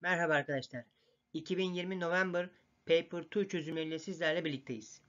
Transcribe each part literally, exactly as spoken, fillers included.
Merhaba arkadaşlar. iki bin yirmi November Paper iki çözümleriyle sizlerle birlikteyiz.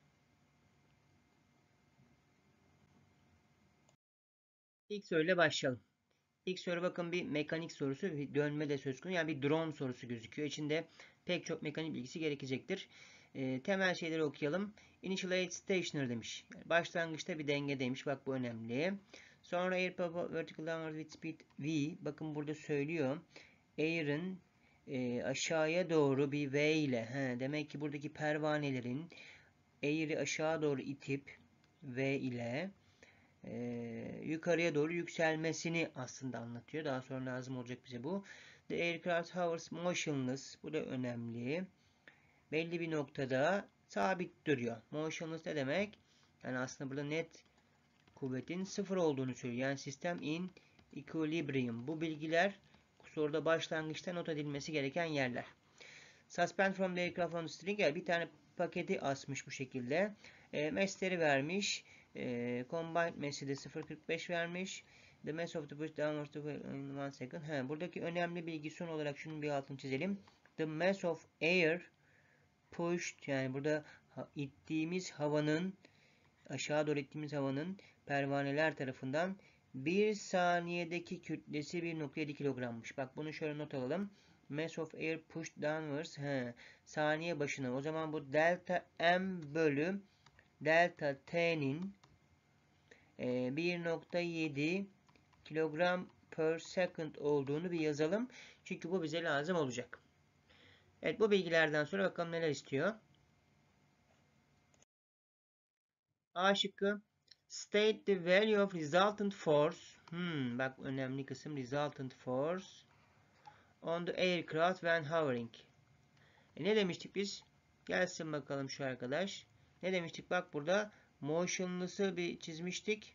İlk soruyla başlayalım. İlk soru bakın bir mekanik sorusu, bir dönme de söz konusu. Yani bir drone sorusu gözüküyor. İçinde pek çok mekanik bilgisi gerekecektir. E, temel şeyleri okuyalım. Initialize stationer demiş. Yani başlangıçta bir dengedeymiş. Bak bu önemli. Sonra air vertical downward with speed v. Bakın burada söylüyor. Air'ın e, aşağıya doğru bir v ile. He, demek ki buradaki pervanelerin Air'i aşağı doğru itip v ile e, yukarıya doğru yükselmesini aslında anlatıyor. Daha sonra lazım olacak bize bu. The aircraft hovers motionless. Bu da önemli. Belli bir noktada sabit duruyor. Motionless ne demek? Yani aslında burada net kuvvetin sıfır olduğunu söylüyor. Yani sistem in equilibrium. Bu bilgiler soruda başlangıçta not edilmesi gereken yerler. Suspend from the aircraft on the string. Yani bir tane paketi asmış bu şekilde. E, Mass'leri vermiş. E, combined mass'i de sıfır virgül kırk beş vermiş. The mass of the push downwards in one second. He, buradaki önemli bilgi son olarak şunun bir altını çizelim. The mass of air pushed, yani burada ittiğimiz havanın, aşağı doğru ittiğimiz havanın pervaneler tarafından bir saniyedeki kütlesi bir nokta yedi kilogrammış. Bak bunu şöyle not alalım. Mass of air pushed downwards. He, saniye başına. O zaman bu delta m bölü delta t'nin e, bir nokta yedi kilogram per second olduğunu bir yazalım. Çünkü bu bize lazım olacak. Evet, bu bilgilerden sonra bakalım neler istiyor. A şıkkı. State the value of resultant force. Hmm, bak önemli kısım resultant force on the aircraft when hovering. E ne demiştik biz? Gelsin bakalım şu arkadaş. Ne demiştik? Bak burada motionless'ı bir çizmiştik.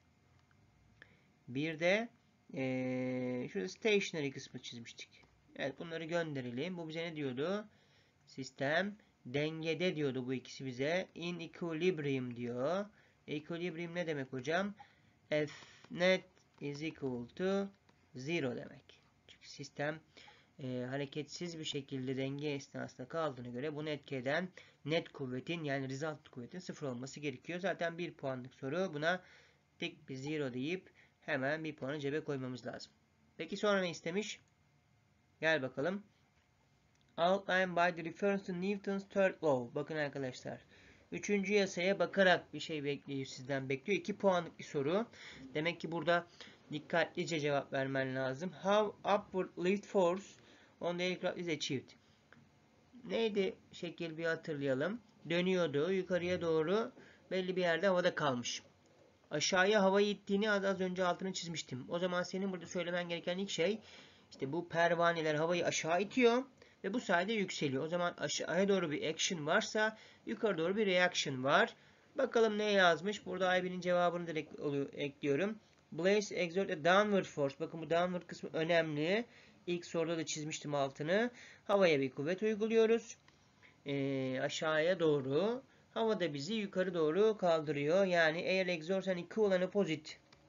Bir de ee, şurada stationary kısmı çizmiştik. Evet, bunları gönderelim. Bu bize ne diyordu? Sistem dengede diyordu bu ikisi bize. In equilibrium diyor. Equilibrium ne demek hocam? F net is equal to zero demek. Çünkü sistem e, hareketsiz bir şekilde denge esnasında kaldığına göre bunu etki eden net kuvvetin, yani result kuvvetin sıfır olması gerekiyor. Zaten bir puanlık soru. Buna dik bir zero deyip hemen bir puanı cebe koymamız lazım. Peki sonra ne istemiş? Gel bakalım. Outlined by the reference to Newton's third law. Bakın arkadaşlar. Üçüncü yasaya bakarak bir şey bekliyor, sizden bekliyor. iki puanlık bir soru. Demek ki burada dikkatlice cevap vermen lazım. How upward lift force on the aircraft is achieved. Neydi şekil, bir hatırlayalım. Dönüyordu. Yukarıya doğru belli bir yerde havada kalmış. Aşağıya havayı ittiğini az, az önce altını çizmiştim. O zaman senin burada söylemen gereken ilk şey, işte bu pervaneler havayı aşağı itiyor ve bu sayede yükseliyor. O zaman aşağıya doğru bir action varsa yukarı doğru bir reaction var. Bakalım ne yazmış? Burada I B'nin cevabını direkt ekliyorum. Blaze exert a downward force. Bakın bu downward kısmı önemli. İlk soruda da çizmiştim altını. Havaya bir kuvvet uyguluyoruz. Ee, aşağıya doğru. Havada bizi yukarı doğru kaldırıyor. Yani air exerts an equal and opposite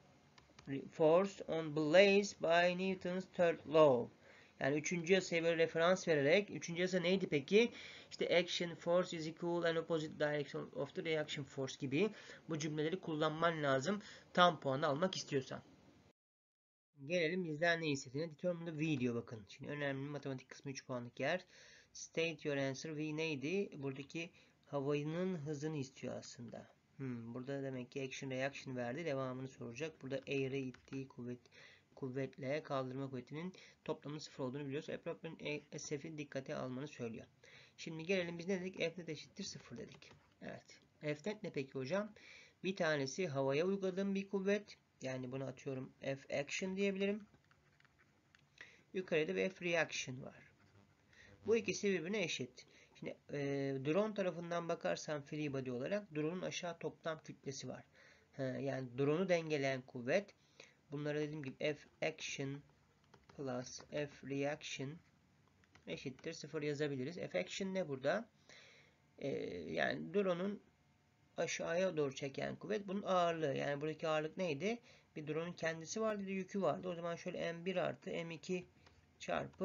force on blaze by Newton's third law. Yani üçüncü yasaya böyle referans vererek, üçüncü yasa neydi peki? İşte action force is equal and opposite direction of the reaction force gibi bu cümleleri kullanman lazım tam puanı almak istiyorsan. Gelelim bizden ne istediğine. Determine the V diyor bakın. Şimdi önemli matematik kısmı üç puanlık yer. State your answer. V neydi? Buradaki havanın hızını istiyor aslında. Hmm, burada demek ki action reaction verdi. Devamını soracak. Burada air'e ittiği kuvvet, kuvvetle kaldırma kuvvetinin toplamının sıfır olduğunu biliyoruz. Appropriate S F'i dikkate almanı söylüyor. Şimdi gelelim biz ne dedik? F net eşittir sıfır dedik. Evet. F net ne peki hocam? Bir tanesi havaya uyguladığım bir kuvvet. Yani bunu atıyorum F action diyebilirim. Yukarıda bir F reaction var. Bu ikisi birbirine eşit. Şimdi e, drone tarafından bakarsam free body olarak drone'un aşağı toplam kütlesi var. Ha, yani drone'u dengeleyen kuvvet. Bunlara dediğim gibi F action plus F reaction eşittir sıfır yazabiliriz. F action ne burada? E, yani drone'un aşağıya doğru çeken kuvvet bunun ağırlığı. Yani buradaki ağırlık neydi? Bir drone'un kendisi vardı, bir de yükü vardı. O zaman şöyle M bir artı M iki çarpı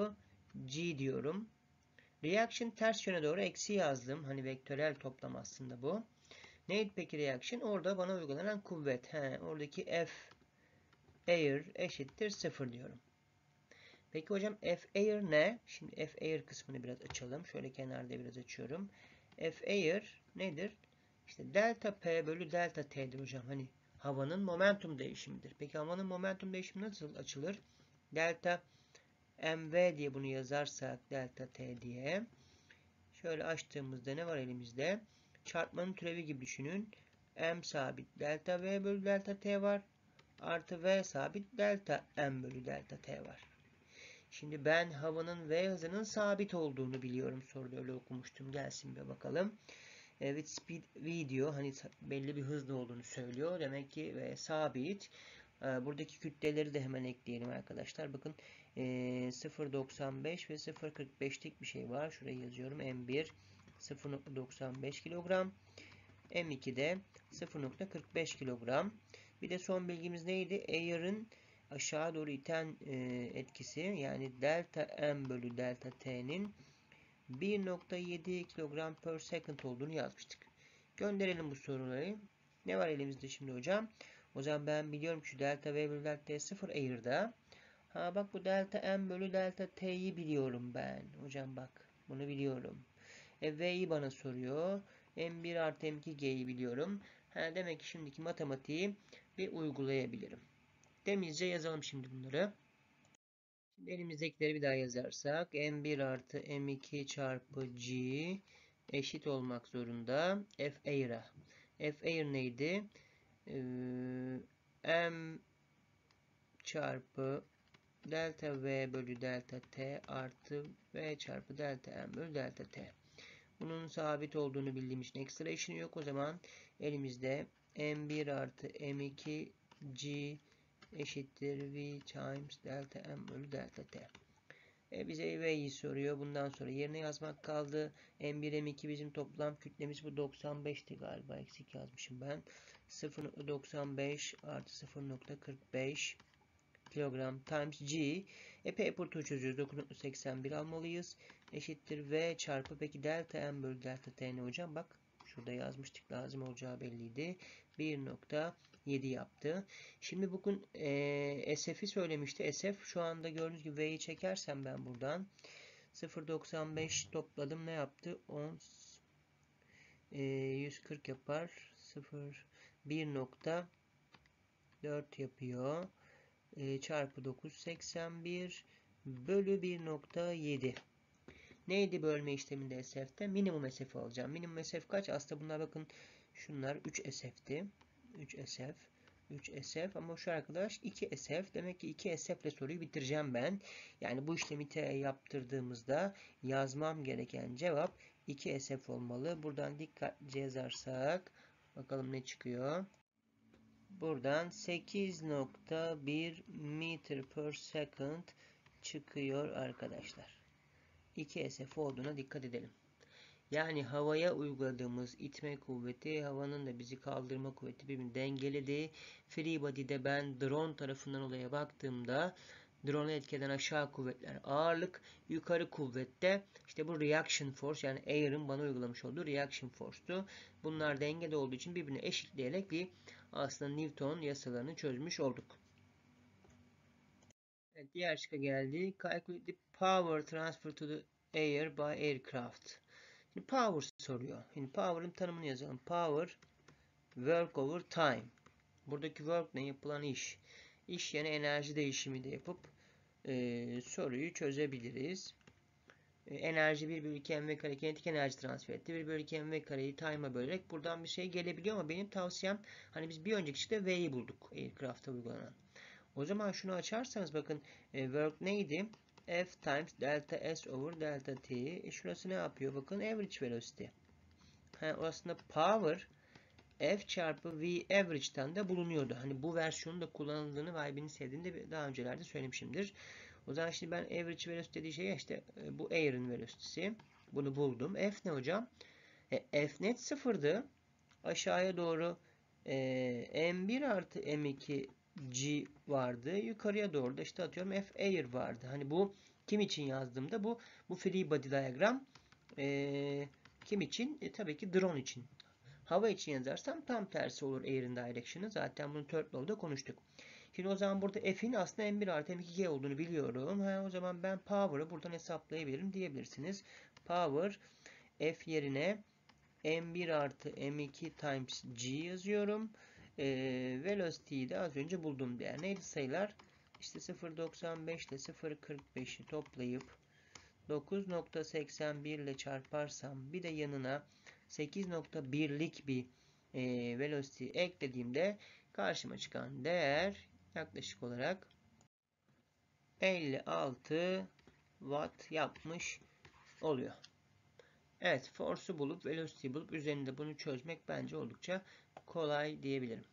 G diyorum. Reaction ters yöne doğru eksi yazdım. Hani vektörel toplam aslında bu. Neydi peki reaction? Orada bana uygulanan kuvvet. He, oradaki F air eşittir sıfır diyorum. Peki hocam F air ne? Şimdi F air kısmını biraz açalım. Şöyle kenarda biraz açıyorum. F air nedir? İşte delta P bölü delta T'dir hocam. Hani havanın momentum değişimidir. Peki havanın momentum değişimi nasıl açılır? Delta mv diye bunu yazarsak delta T diye. Şöyle açtığımızda ne var elimizde? Çarpmanın türevi gibi düşünün. M sabit delta V bölü delta T var. Artı V sabit delta M bölü delta T var. Şimdi ben havanın V hızının sabit olduğunu biliyorum. Soruda öyle okumuştum. Gelsin bir bakalım. Evet, speed V diyor. Hani belli bir hızlı olduğunu söylüyor. Demek ki V sabit. Buradaki kütleleri de hemen ekleyelim arkadaşlar. Bakın sıfır virgül doksan beş ve sıfır virgül kırk beşlik bir şey var. Şuraya yazıyorum. M bir sıfır virgül doksan beş kilogram. M iki de sıfır virgül kırk beş kilogram. Bir de son bilgimiz neydi? Air'ın aşağı doğru iten etkisi, yani delta M bölü delta T'nin bir virgül yedi kilogram per second olduğunu yazmıştık. Gönderelim bu soruları. Ne var elimizde şimdi hocam? O zaman ben biliyorum ki delta V bölü delta T sıfır Air'da. Ha bak, bu delta M bölü delta T'yi biliyorum ben. Hocam bak, bunu biliyorum. E, V'yi bana soruyor. M bir artı M iki G'yi biliyorum. Ha, demek ki şimdiki matematiği bir uygulayabilirim. Temizce yazalım şimdi bunları. Şimdi elimizdekileri bir daha yazarsak M bir artı M iki çarpı G eşit olmak zorunda F Air'a. F Air neydi? Ee, M çarpı delta V bölü delta T artı V çarpı delta M bölü delta T. Bunun sabit olduğunu bildiğim için ekstra işini yok. O zaman elimizde M bir artı M iki G eşittir V times delta M bölü delta T. E bize V'yi soruyor. Bundan sonra yerine yazmak kaldı. M bir M iki bizim toplam kütlemiz bu doksan beşti galiba. Eksik yazmışım ben. sıfır virgül doksan beş artı sıfır virgül kırk beş kilogram times G. Epey pırtı çözüyoruz. dokuz virgül seksen bir almalıyız. Eşittir V çarpı, peki delta M bölü delta T ne hocam? Bak şurada yazmıştık. Lazım olacağı belliydi. bir virgül yedi yaptı. Şimdi bugün e, S F'i söylemişti. S F şu anda gördüğünüz gibi V'yi çekersem ben buradan sıfır virgül doksan beş topladım. Ne yaptı? on e, yüz kırk yapar. sıfır bir virgül dört yapıyor. E, çarpı dokuz virgül seksen bir bölü bir virgül yedi. Neydi bölme işleminde S F'te? Minimum S F alacağım. Minimum S F kaç? Aslında bunlar bakın şunlar üç S F'ti. üç S F. üç S F ama şu arkadaş iki S F. Demek ki iki S F ile soruyu bitireceğim ben. Yani bu işlemi T yaptırdığımızda yazmam gereken cevap iki S F olmalı. Buradan dikkatlice yazarsak bakalım ne çıkıyor. Buradan sekiz virgül bir metre per second çıkıyor arkadaşlar. iki S F olduğuna dikkat edelim. Yani havaya uyguladığımız itme kuvveti, havanın da bizi kaldırma kuvveti birbirini dengeledi. Free body'de ben drone tarafından olaya baktığımda drone'u etkeden aşağı kuvvetler ağırlık, yukarı kuvvette işte bu reaction force, yani Air'ın bana uygulamış olduğu reaction force'tu. Bunlar dengede olduğu için birbirini eşitleyerek bir aslında Newton yasalarını çözmüş olduk. Evet, diğer şıkka geldi. Calculate the power transfer to the air by aircraft. Şimdi power soruyor. Şimdi power'ın tanımını yazalım. Power, work over time. Buradaki work ne? Yapılan iş. İş yani enerji değişimi de yapıp e, soruyu çözebiliriz. E, enerji bir bölü iki mv kare kinetik enerji transfer etti. bir bölü iki mv kareyi time'a bölerek buradan bir şey gelebiliyor ama benim tavsiyem, hani biz bir önceki işte V'yi bulduk. Aircraft'a uygulanan. O zaman şunu açarsanız bakın e, work neydi? F times delta S over delta T. E şurası ne yapıyor? Bakın average velocity. Ha, aslında power F çarpı V average'ten de bulunuyordu. Hani bu versiyonun da kullanıldığını ve I B'nin sevdiğini de daha öncelerde söylemişimdir. O zaman şimdi ben average velocity dediği şey işte bu air'ın velocity'si. Bunu buldum. F ne hocam? E, F net sıfırdı. Aşağıya doğru e, M bir artı M iki G vardı. Yukarıya doğru da işte atıyorum F air vardı. Hani bu Kim için yazdığımda bu bu free body diagram e, kim için? E, tabii ki drone için. Hava için yazarsam tam tersi olur air'in direction'ı. Zaten bunu third law'da konuştuk. Şimdi o zaman burada F'in aslında M bir artı M iki G olduğunu biliyorum. Ha, o zaman ben power'ı buradan hesaplayabilirim diyebilirsiniz. Power F yerine M bir artı M iki times G yazıyorum. E, velocity'yi de az önce bulduğum değer. Neydi sayılar? İşte sıfır virgül doksan beş ile sıfır virgül kırk beşi toplayıp dokuz nokta seksen bir ile çarparsam bir de yanına sekiz nokta birlik bir e, velocity eklediğimde karşıma çıkan değer yaklaşık olarak elli altı watt yapmış oluyor. Evet, force'u bulup velocity'yi bulup üzerinde bunu çözmek bence oldukça kolay diyebilirim.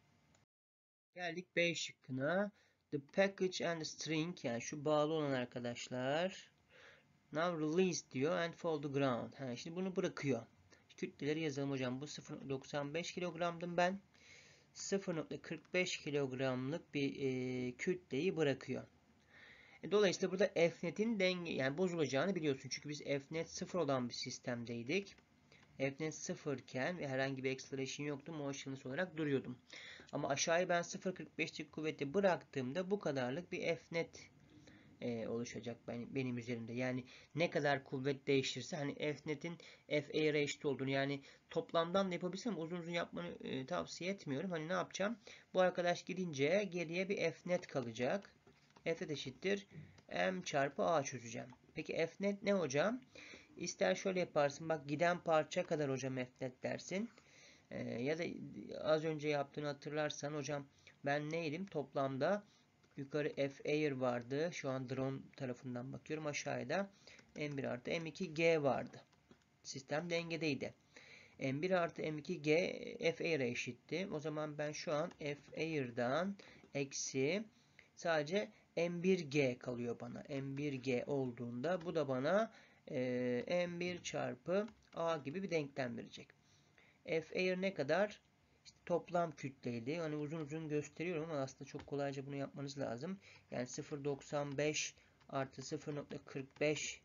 Geldik B şıkkına. The package and the string, yani şu bağlı olan arkadaşlar. Now release diyor and fall to ground. Ha, şimdi bunu bırakıyor. Kütleleri yazalım hocam. Bu sıfır virgül doksan beş kilogramdım ben. sıfır virgül kırk beş kilogramlık bir e, kütleyi bırakıyor. E, dolayısıyla burada Fnet'in denge yani bozulacağını biliyorsun. Çünkü biz Fnet sıfır olan bir sistemdeydik. Fnet sıfır iken ve herhangi bir acceleration yoktu. Motionless olarak duruyordum. Ama aşağıya ben sıfır virgül kırk beşlik kuvveti bıraktığımda bu kadarlık bir Fnet e, oluşacak benim, benim üzerimde. Yani ne kadar kuvvet değişirse hani Fnet'in F Air'e eşit olduğunu, yani toplamdan da yapabilsem uzun uzun yapmanı e, tavsiye etmiyorum. Hani ne yapacağım? Bu arkadaş gidince geriye bir Fnet kalacak. Fnet eşittir M çarpı A çözeceğim. Peki Fnet ne hocam? İster şöyle yaparsın. Bak, giden parça kadar hocam Fnet dersin. Ee, ya da az önce yaptığını hatırlarsan hocam ben neydim? Toplamda yukarı F Air vardı. Şu an drone tarafından bakıyorum. Aşağıda M bir artı M iki G vardı. Sistem dengedeydi. M bir artı M iki G F Air'e eşitti. O zaman ben şu an F Air'dan eksi sadece M bir G kalıyor bana. M bir G olduğunda bu da bana e, M bir çarpı A gibi bir denklem verecek. F Air ne kadar? İşte toplam kütleydi. Hani uzun uzun gösteriyorum ama aslında çok kolayca bunu yapmanız lazım. Yani sıfır virgül doksan beş artı sıfır virgül kırk beş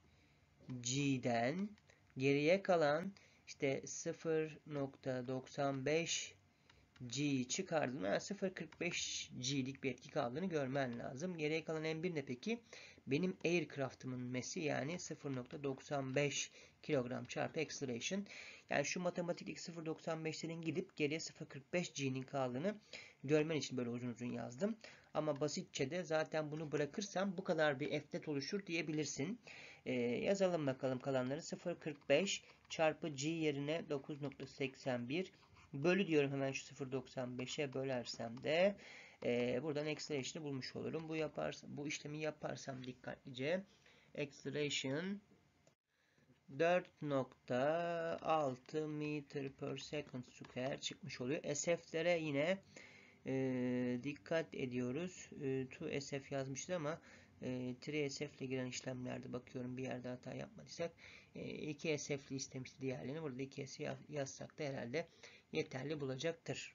G'den geriye kalan işte sıfır virgül doksan beş G'yi çıkardım. Yani sıfır virgül kırk beş G'lik bir etki kaldığını görmen lazım. Geriye kalan M bir ne peki? Benim aircraft'ımın mesi, yani sıfır virgül doksan beş kilogram çarpı acceleration. Yani şu matematikteki sıfır virgül doksan beşlerin gidip geriye sıfır virgül kırk beş G'nin kaldığını görmen için böyle uzun uzun yazdım. Ama basitçe de zaten bunu bırakırsam bu kadar bir Fnet oluşur diyebilirsin. Ee, yazalım bakalım kalanları. sıfır virgül kırk beş çarpı G yerine dokuz nokta seksen bir bölü diyorum, hemen şu sıfır virgül doksan beşe bölersem de e, buradan acceleration'ı bulmuş olurum. Bu yaparsam, bu işlemi yaparsam dikkatlice acceleration dört nokta altı meter per second square çıkmış oluyor. S F'lere yine e, dikkat ediyoruz. E, iki S F yazmışız ama e, üç S F ile giren işlemlerde bakıyorum bir yerde hata yapmadıysak e, iki S F'li istemişti diğerlerini. Burada iki S F yazsak da herhalde yeterli bulacaktır.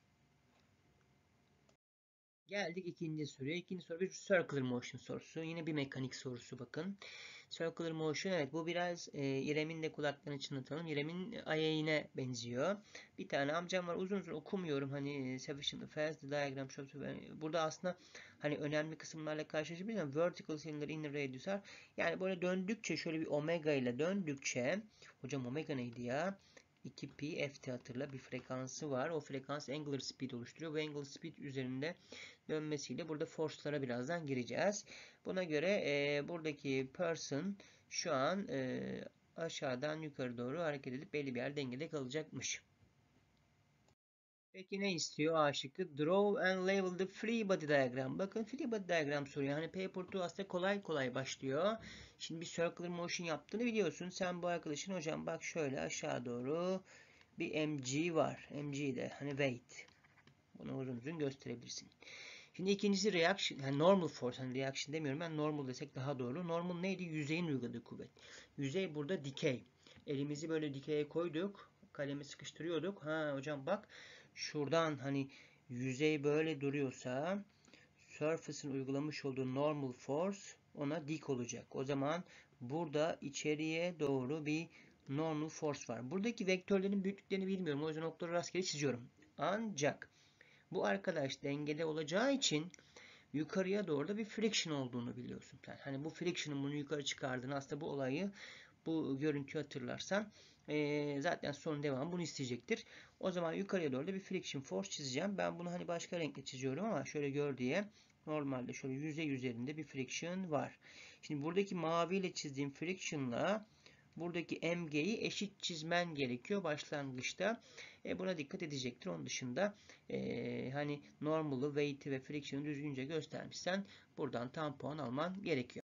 Geldik ikinci soruya. İkinci soru bir circular motion sorusu. Yine bir mekanik sorusu bakın. Circular motion, evet, bu biraz e, İrem'in de kulaklarını çınlatalım. İrem'in ayağına benziyor. Bir tane amcam var, uzun uzun okumuyorum. Hani sufficient fast diagram shows. Burada aslında hani önemli kısımlarla karşılaşabiliriz. Vertical cylinder inner radius are. Yani böyle döndükçe, şöyle bir omega ile döndükçe, hocam omega neydi ya? iki pi ft, hatırla, bir frekansı var. O frekans angular speed oluşturuyor. Bu angular speed üzerinde dönmesiyle burada force'lara birazdan gireceğiz. Buna göre e, buradaki person şu an e, aşağıdan yukarı doğru hareket edip belli bir yer dengede kalacakmış. Peki ne istiyor A şıkkı? Draw and label the free body diagram. Bakın free body diagram soruyor. Hani paper two aslında kolay kolay başlıyor. Şimdi bir circular motion yaptığını biliyorsun. Sen bu arkadaşın, hocam bak şöyle aşağı doğru bir mg var. Mg de hani weight. Bunu uzun uzun gösterebilirsin. Şimdi ikincisi reaction, yani normal force, hani reaction demiyorum ben, normal desek daha doğru. Normal neydi? Yüzeyin uyguladığı kuvvet. Yüzey burada dikey. Elimizi böyle dikeye koyduk. Kalemi sıkıştırıyorduk. Ha hocam bak, şuradan hani yüzey böyle duruyorsa surface'ın uygulamış olduğu normal force ona dik olacak. O zaman burada içeriye doğru bir normal force var. Buradaki vektörlerin büyüklüklerini bilmiyorum. O yüzden okları rastgele çiziyorum. Ancak bu arkadaş dengede olacağı için yukarıya doğru da bir friction olduğunu biliyorsun. Yani hani bu friction'ın bunu yukarı çıkardığını, aslında bu olayı, bu görüntüyü hatırlarsan e, zaten son devamı bunu isteyecektir. O zaman yukarıya doğru da bir friction force çizeceğim. Ben bunu hani başka renkle çiziyorum ama şöyle gör diye. Normalde şöyle yüzey üzerinde bir friction var. Şimdi buradaki maviyle çizdiğim friction'la buradaki mg'yi eşit çizmen gerekiyor başlangıçta. E, buna dikkat edecektir. Onun dışında e, hani normal'ı, weight'i ve friction'ı düzgünce göstermişsen buradan tam puan alman gerekiyor.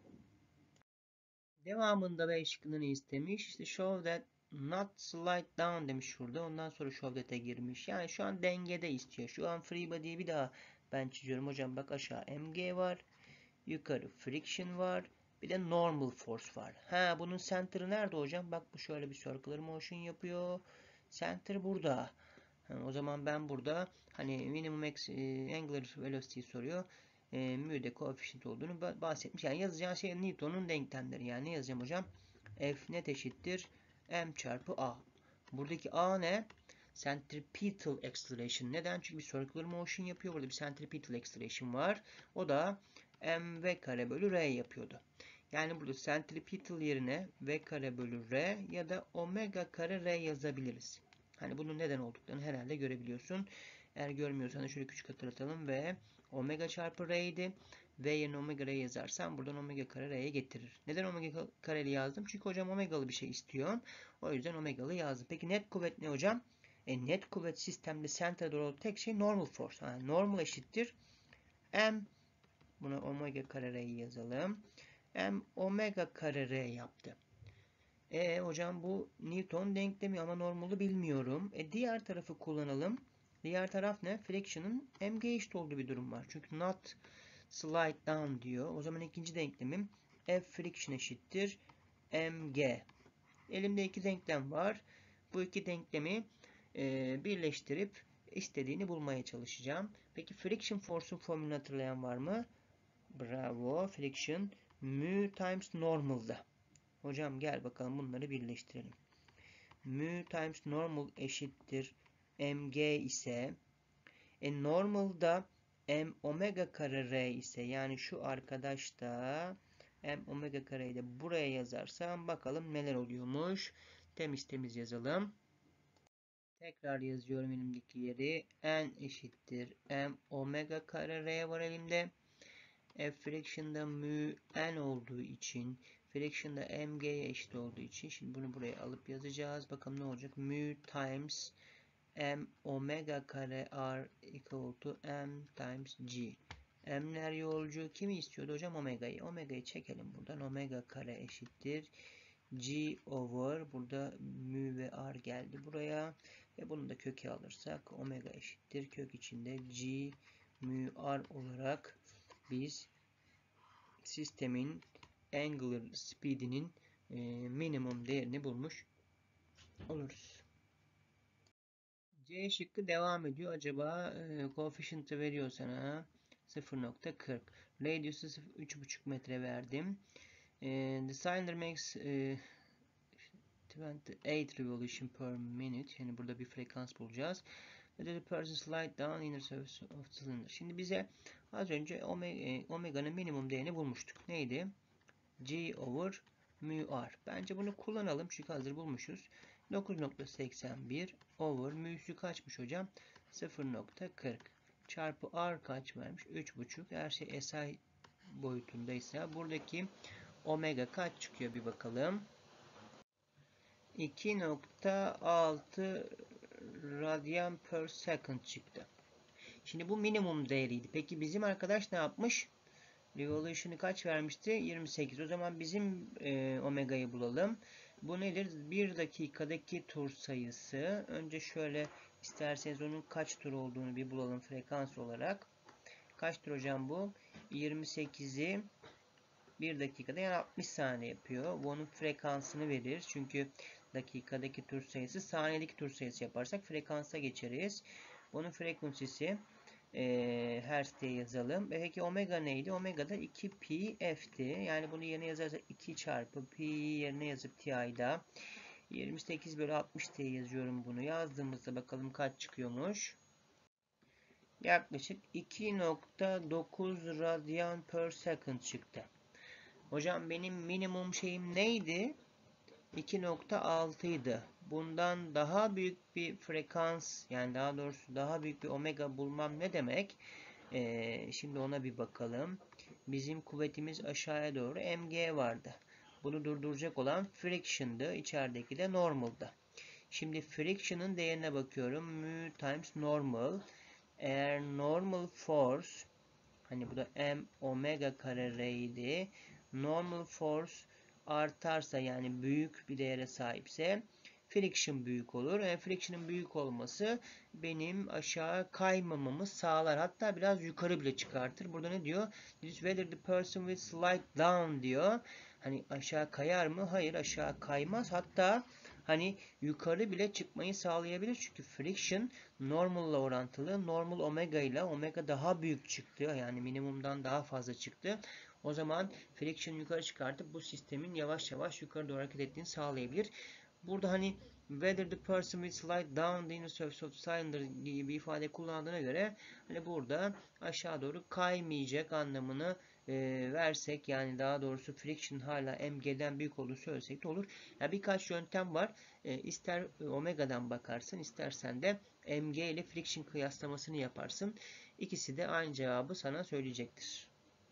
Devamında B şıkkını istemiş? İşte show that not slide down demiş şurada. Ondan sonra show that'e girmiş. Yani şu an dengede istiyor. Şu an free body'yi bir daha ben çiziyorum. Hocam bak, aşağı mg var. Yukarı friction var. Bir de normal force var. Ha, bunun center'ı nerede hocam? Bak, bu şöyle bir circular motion yapıyor. Center burada. Ha, o zaman ben burada hani minimum ex, e, angular velocity soruyor. E, mu de coefficient olduğunu bahsetmiş. Yani yazacağım şey Newton'un denklemleri. Yani ne yazacağım hocam? F net eşittir m çarpı a. Buradaki a ne? Centripetal acceleration. Neden? Çünkü bir circular motion yapıyor. Burada bir centripetal acceleration var. O da mv kare bölü r yapıyordu. Yani burada centripetal yerine v kare bölü r ya da omega kare r yazabiliriz. Hani bunun neden olduklarını herhalde görebiliyorsun. Eğer görmüyorsan da şöyle küçük hatırlatalım. V omega çarpı r idi. V yerine omega r yazarsam buradan omega kare r'ye getirir. Neden omega kareli yazdım? Çünkü hocam omegalı bir şey istiyor. O yüzden omegalı yazdım. Peki net kuvvet ne hocam? E, net kuvvet sistemde center'da doğru tek şey normal force. Yani normal eşittir m, buna omega kare r'yi yazalım. M omega kare r yaptı. E hocam bu Newton denklemi ama normalı bilmiyorum. E diğer tarafı kullanalım. Diğer taraf ne? Friction'ın mg eşit olduğu bir durum var. Çünkü not slide down diyor. O zaman ikinci denklemim F friction eşittir mg. Elimde iki denklem var. Bu iki denklemi e, birleştirip istediğini bulmaya çalışacağım. Peki friction force'un formülünü hatırlayan var mı? Bravo. Friction mu times normal'da. Hocam gel bakalım bunları birleştirelim. Mu times normal eşittir mg ise e, normal'da m omega kare r ise, yani şu arkadaş da m omega kareyi de buraya yazarsam bakalım neler oluyormuş. Temiz temiz yazalım. Tekrar yazıyorum elimdeki yeri. N eşittir m omega kare r var elimde. F friction'da mu n olduğu için, friction'da mg'ye eşit olduğu için şimdi bunu buraya alıp yazacağız. Bakalım ne olacak? Mu times m omega kare r equal to m times g. M'ler yolcu. Kimi istiyordu hocam? Omega'yı. Omega'yı çekelim buradan. Omega kare eşittir g over, burada mu ve r geldi buraya. Ve bunu da köke alırsak omega eşittir kök içinde g mu r olarak biz sistemin angular speed'inin e, minimum değerini bulmuş oluruz. C şıkkı devam ediyor. Acaba e, coefficient'ı veriyor sana sıfır nokta kırk. Radius'u üç buçuk metre verdim. E, the cylinder makes e, yirmi sekiz revolution per minute. Yani burada bir frekans bulacağız. The person slide down inner surface of the cylinder. Şimdi bize az önce omega'nın minimum değerini bulmuştuk. Neydi? G over mu r. Bence bunu kullanalım çünkü hazır bulmuşuz. dokuz nokta seksen bir over mu'su kaçmış hocam? sıfır nokta kırk çarpı r kaç vermiş? üç buçuk. Her şey S I boyutundaysa buradaki omega kaç çıkıyor bir bakalım. iki nokta altı radyan per second çıktı. Şimdi bu minimum değeriydi. Peki bizim arkadaş ne yapmış? Revolution'ı kaç vermişti? yirmi sekiz. O zaman bizim e, omega'yı bulalım. Bu nedir? bir dakikadaki tur sayısı. Önce şöyle isterseniz onun kaç tur olduğunu bir bulalım frekans olarak. Kaç tur hocam bu? yirmi sekizi bir dakikada yani altmış saniye yapıyor. Bu onun frekansını verir. Çünkü dakikadaki tur sayısı saniyedeki tur sayısı yaparsak frekansa geçeriz. Bunun frekansisi E, Hertz diye yazalım. E, peki omega neydi? Omega da iki pi f'ti. Yani bunu yerine yazarsak iki çarpı pi yerine yazıp ti'da yirmi sekiz bölü altmış diye yazıyorum bunu. Yazdığımızda bakalım kaç çıkıyormuş. Yaklaşık iki nokta dokuz radyan per second çıktı. Hocam benim minimum şeyim neydi? iki nokta altı idi. Bundan daha büyük bir frekans, yani daha doğrusu daha büyük bir omega bulmam ne demek? Ee, şimdi ona bir bakalım. Bizim kuvvetimiz aşağıya doğru mg vardı. Bunu durduracak olan friction'dı. İçerideki de normal'dı. Şimdi friction'ın değerine bakıyorum. Mu times normal. Eğer normal force, hani bu da m omega kare r'ydi. Normal force artarsa, yani büyük bir değere sahipse friction büyük olur. Yani friction'ın büyük olması benim aşağı kaymamamı sağlar. Hatta biraz yukarı bile çıkartır. Burada ne diyor? This whether the person will slide down diyor. Hani aşağı kayar mı? Hayır, aşağı kaymaz. Hatta hani yukarı bile çıkmayı sağlayabilir. Çünkü friction normal ile orantılı. Normal omega ile omega daha büyük çıktı. Yani minimumdan daha fazla çıktı. O zaman friction yukarı çıkartıp bu sistemin yavaş yavaş yukarı doğru hareket ettiğini sağlayabilir. Burada hani whether the person will slide down the inner surface of the cylinder diye bir ifade kullandığına göre hani burada aşağı doğru kaymayacak anlamını e, versek, yani daha doğrusu friction hala mg'den büyük olduğunu söylesek de olur. Yani birkaç yöntem var. E, ister omega'dan bakarsın, istersen de mg ile friction kıyaslamasını yaparsın. İkisi de aynı cevabı sana söyleyecektir.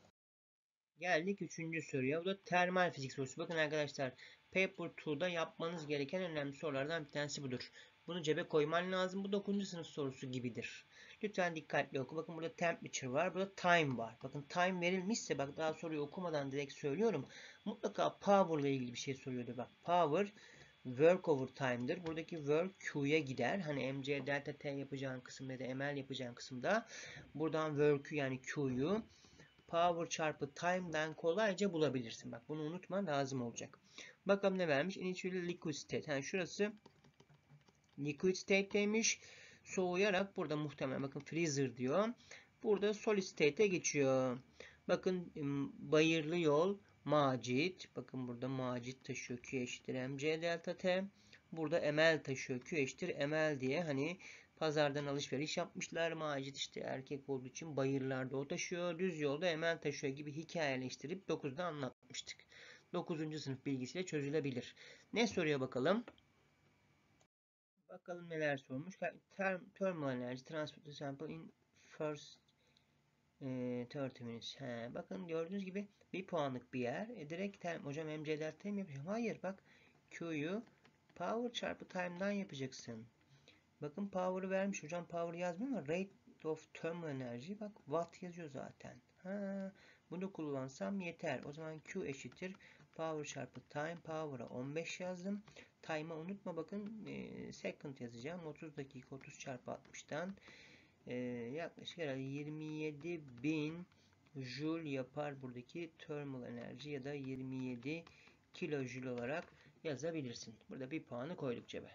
Geldik üçüncü soruya. Bu da termal fizik sorusu. Bakın arkadaşlar, Paper iki'da yapmanız gereken önemli sorulardan bir tanesi budur. Bunu cebe koyman lazım. Bu dokuzuncu sınıf sorusu gibidir. Lütfen dikkatli oku. Bakın burada temperature var. Burada time var. Bakın time verilmişse, bak daha soruyu okumadan direkt söylüyorum. Mutlaka power ile ilgili bir şey soruyordu. Bak power work over time'dır. Buradaki work Q'ya gider. Hani mc delta t yapacağın kısımda ya da ml yapacağın kısımda buradan work'ü, yani Q'yu power çarpı time'dan kolayca bulabilirsin. Bak bunu unutma, lazım olacak. Bakalım ne vermiş? Initially liquid state. Yani şurası liquid state'teymiş. Soğuyarak burada muhtemelen bakın freezer diyor. Burada solid state'e geçiyor. Bakın bayırlı yol Macit. Bakın burada Macit taşıyor. Q eşittir mc delta t. Burada ml taşıyor. Q eşittir ml diye hani pazardan alışveriş yapmışlar. Macit işte erkek olduğu için bayırlarda o taşıyor. Düz yolda ml taşıyor gibi hikayeleştirip dokuzda anlatmıştık. dokuzuncu sınıf bilgisiyle çözülebilir. Ne soruyor bakalım? Bakalım neler sormuş. Term, thermal energy transfer to sample in first e, thirty minutes. He, bakın gördüğünüz gibi bir puanlık bir yer. E, direkt term, hocam mc delta mi yapacağım? Hayır, bak Q'yu power çarpı time'dan yapacaksın. Bakın power'ı vermiş. Hocam power yazmıyor ama rate of thermal energy, bak watt yazıyor zaten. Ha, bunu kullansam yeter. O zaman Q eşittir power çarpı time. Power'a on beş yazdım. Time'ı unutma, bakın e, second yazacağım. otuz dakika, otuz çarpı altmıştan e, yaklaşık herhalde yirmi yedi bin joule yapar buradaki thermal enerji, ya da yirmi yedi kilojoule olarak yazabilirsin. Burada bir puanı koyduk cebe.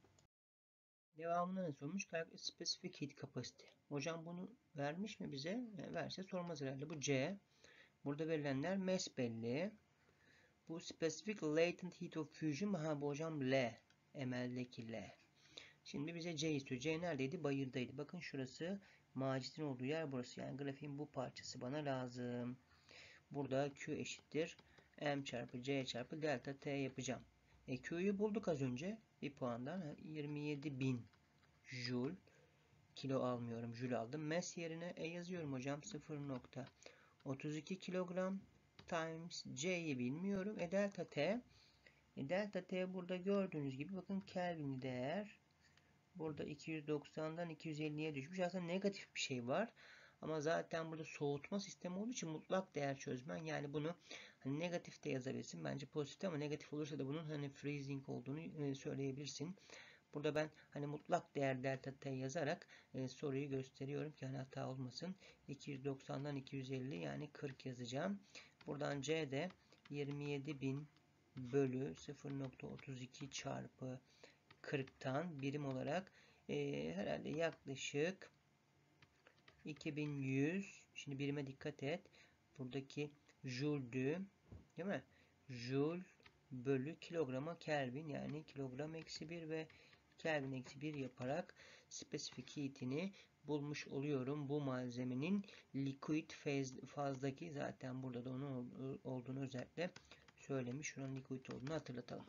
Devamında ne sormuş? Specific heat capacity. Hocam bunu vermiş mi bize? E, verse sormaz herhalde. Bu C. Burada verilenler mass belli. Bu specific latent heat of fusion. Ha, bu hocam L. Ml'deki L. Şimdi bize C istiyor. C neredeydi? Bayırdaydı. Bakın şurası Macit'in olduğu yer burası. Yani grafiğin bu parçası bana lazım. Burada Q eşittir M çarpı C çarpı delta T yapacağım. E, Q'yu bulduk az önce. Bir puandan. yirmi yedi bin joule. Kilo almıyorum. Joule aldım. Mass yerine E yazıyorum hocam. sıfır nokta otuz iki kilogram times C'yi bilmiyorum. E delta T. E delta T burada gördüğünüz gibi bakın Kelvin değer. Burada iki yüz doksandan iki yüz elliye düşmüş. Aslında negatif bir şey var. Ama zaten burada soğutma sistemi olduğu için mutlak değer çözmen. Yani bunu hani negatif de yazabilirsin. Bence pozitif, ama negatif olursa da bunun hani freezing olduğunu söyleyebilirsin. Burada ben hani mutlak değer delta t yazarak e, soruyu gösteriyorum ki hani hata olmasın. iki yüz doksandan iki yüz elli, yani kırk yazacağım. Buradan C de yirmi yedi bin bölü sıfır nokta otuz iki çarpı kırktan birim olarak e, herhalde yaklaşık iki bin yüz. Şimdi birime dikkat et. Buradaki joule'dü. Değil mi? Joule bölü kilograma Kelvin, yani kilogram eksi bir ve Kelvin eksi bir yaparak specific heat'ini bulmuş oluyorum. Bu malzemenin liquid phase, fazdaki, zaten burada da onun olduğunu özellikle söylemiş. Şuranın liquid olduğunu hatırlatalım.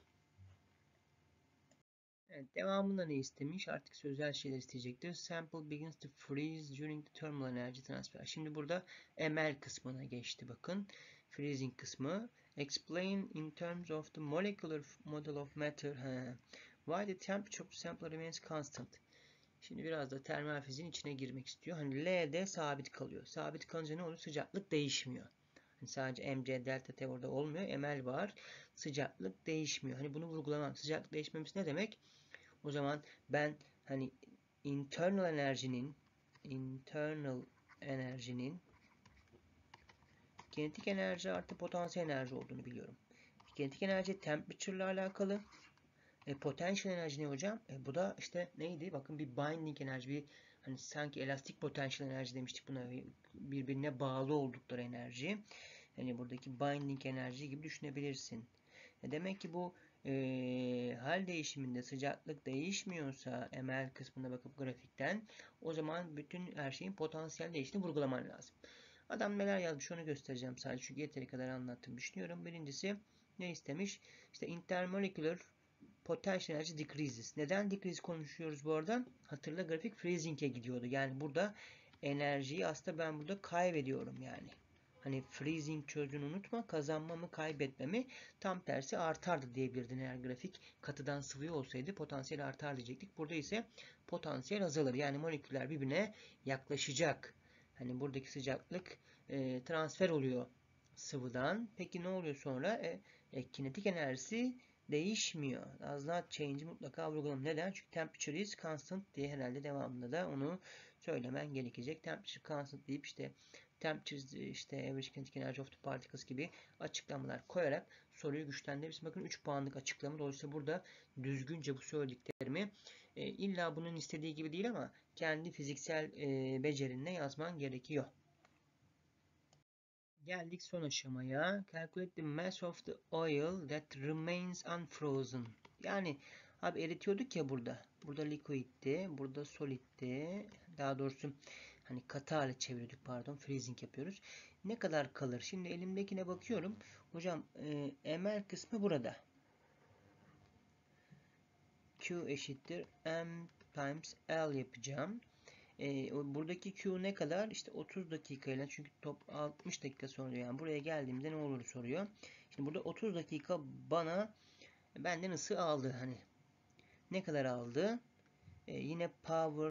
Evet, devamında ne istemiş? Artık sözel şeyler isteyecektir. Sample begins to freeze during the thermal energy transfer. Şimdi burada M L kısmına geçti bakın. Freezing kısmı. Explain in terms of the molecular model of matter. Ha. Why the temperature of the sample remains constant. Şimdi biraz da termal fiziğin içine girmek istiyor. Hani L'de sabit kalıyor. Sabit kalınca ne oluyor? Sıcaklık değişmiyor. Hani sadece mc delta T orada olmuyor. M L var. Sıcaklık değişmiyor. Hani bunu vurgulamam. Sıcaklık değişmemesi ne demek? O zaman ben hani internal enerjinin internal enerjinin kinetik enerji artı potansiyel enerji olduğunu biliyorum. Kinetik enerji temperature ile alakalı. E, potential enerji ne hocam? E, bu da işte neydi? Bakın bir binding enerji, bir hani sanki elastik potential enerji demiştik buna, birbirine bağlı oldukları enerji. Yani buradaki binding enerji gibi düşünebilirsin. E, demek ki bu e, hal değişiminde sıcaklık değişmiyorsa M L kısmına bakıp grafikten, o zaman bütün her şeyin potansiyel değiştiğini vurgulaman lazım. Adam neler yazmış onu göstereceğim sadece, çünkü yeteri kadar anlattım düşünüyorum. Birincisi ne istemiş? İşte intermolecular potential energy decreases. Neden decrease konuşuyoruz bu arada? Hatırla, grafik freezing'e gidiyordu. Yani burada enerjiyi aslında ben burada kaybediyorum yani. Hani freezing çözünü unutma, kazanmamı kaybetmemi, tam tersi artardı diyebilirdin eğer grafik katıdan sıvıya olsaydı, potansiyel artar diyecektik. Burada ise potansiyel azalır. Yani moleküller birbirine yaklaşacak. Hani buradaki sıcaklık e, transfer oluyor sıvıdan. Peki ne oluyor sonra? E, e, kinetik enerjisi değişmiyor. Does not change mutlaka vurgulalım. Neden? Çünkü temperature is constant diye herhalde devamında da onu söylemen gerekecek. Temperature constant deyip işte temperature işte average kinetic energy of the particles gibi açıklamalar koyarak soruyu güçlendirebilirsin. Bakın üç puanlık açıklama. Dolayısıyla burada düzgünce bu söylediklerimi e, illa bunun istediği gibi değil ama kendi fiziksel e, becerinle yazman gerekiyor. Geldik son aşamaya. Calculate the mass of the oil that remains unfrozen. Yani abi eritiyorduk ya burada. Burada liquitti, burada solitti. Daha doğrusu hani katı hale çeviriyorduk, pardon. Freezing yapıyoruz. Ne kadar kalır? Şimdi elimdekine bakıyorum. Hocam e, M L kısmı burada. Q eşittir M times L yapacağım. E, buradaki Q ne kadar? İşte otuz dakikayla, çünkü top altmış dakika sonra, yani buraya geldiğimde ne olur soruyor. Şimdi burada otuz dakika bana benden ısı aldı. Hani ne kadar aldı? E, yine power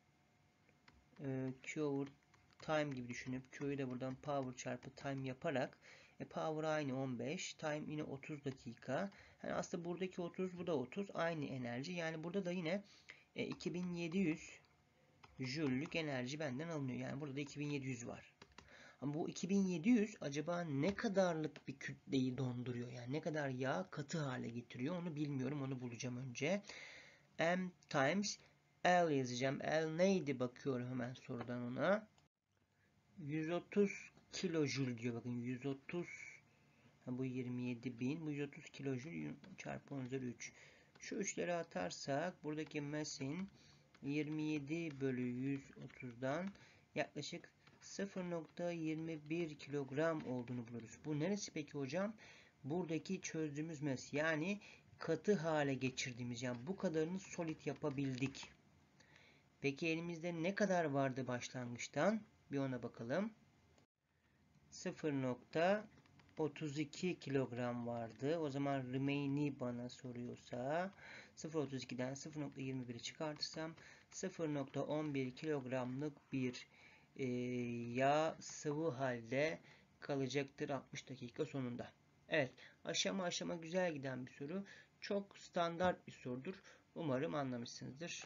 e, Q over time gibi düşünüp Q'yu da buradan power çarpı time yaparak, e, power aynı on beş, time yine otuz dakika. Yani aslında buradaki otuz, bu da otuz, aynı enerji. Yani burada da yine e, iki bin yedi yüz Jüllük enerji benden alınıyor. Yani burada iki bin yedi yüz var. Ama bu iki bin yedi yüz acaba ne kadarlık bir kütleyi donduruyor? Yani ne kadar yağ katı hale getiriyor? Onu bilmiyorum. Onu bulacağım önce. M times L yazacağım. L neydi? Bakıyorum hemen sorudan ona. yüz otuz kilojül diyor. Bakın yüz otuz. Ha, bu yirmi yedi bin. Bu yüz otuz kilojül çarpı on üzeri üç. Şu üçleri atarsak buradaki mass'in yirmi yedi bölü yüz otuzdan yaklaşık sıfır nokta yirmi bir kilogram olduğunu buluruz. Bu neresi peki hocam? Buradaki çözdüğümüz mes, yani katı hale geçirdiğimiz, yani bu kadarını solid yapabildik. Peki elimizde ne kadar vardı başlangıçtan? Bir ona bakalım. sıfır nokta otuz iki kilogram vardı. O zaman remain'i bana soruyorsa sıfır nokta otuz ikiden sıfır nokta yirmi biri çıkartırsam sıfır nokta on bir kilogramlık bir e, yağ sıvı halde kalacaktır altmış dakika sonunda. Evet, aşama aşama güzel giden bir soru. Çok standart bir sorudur. Umarım anlamışsınızdır.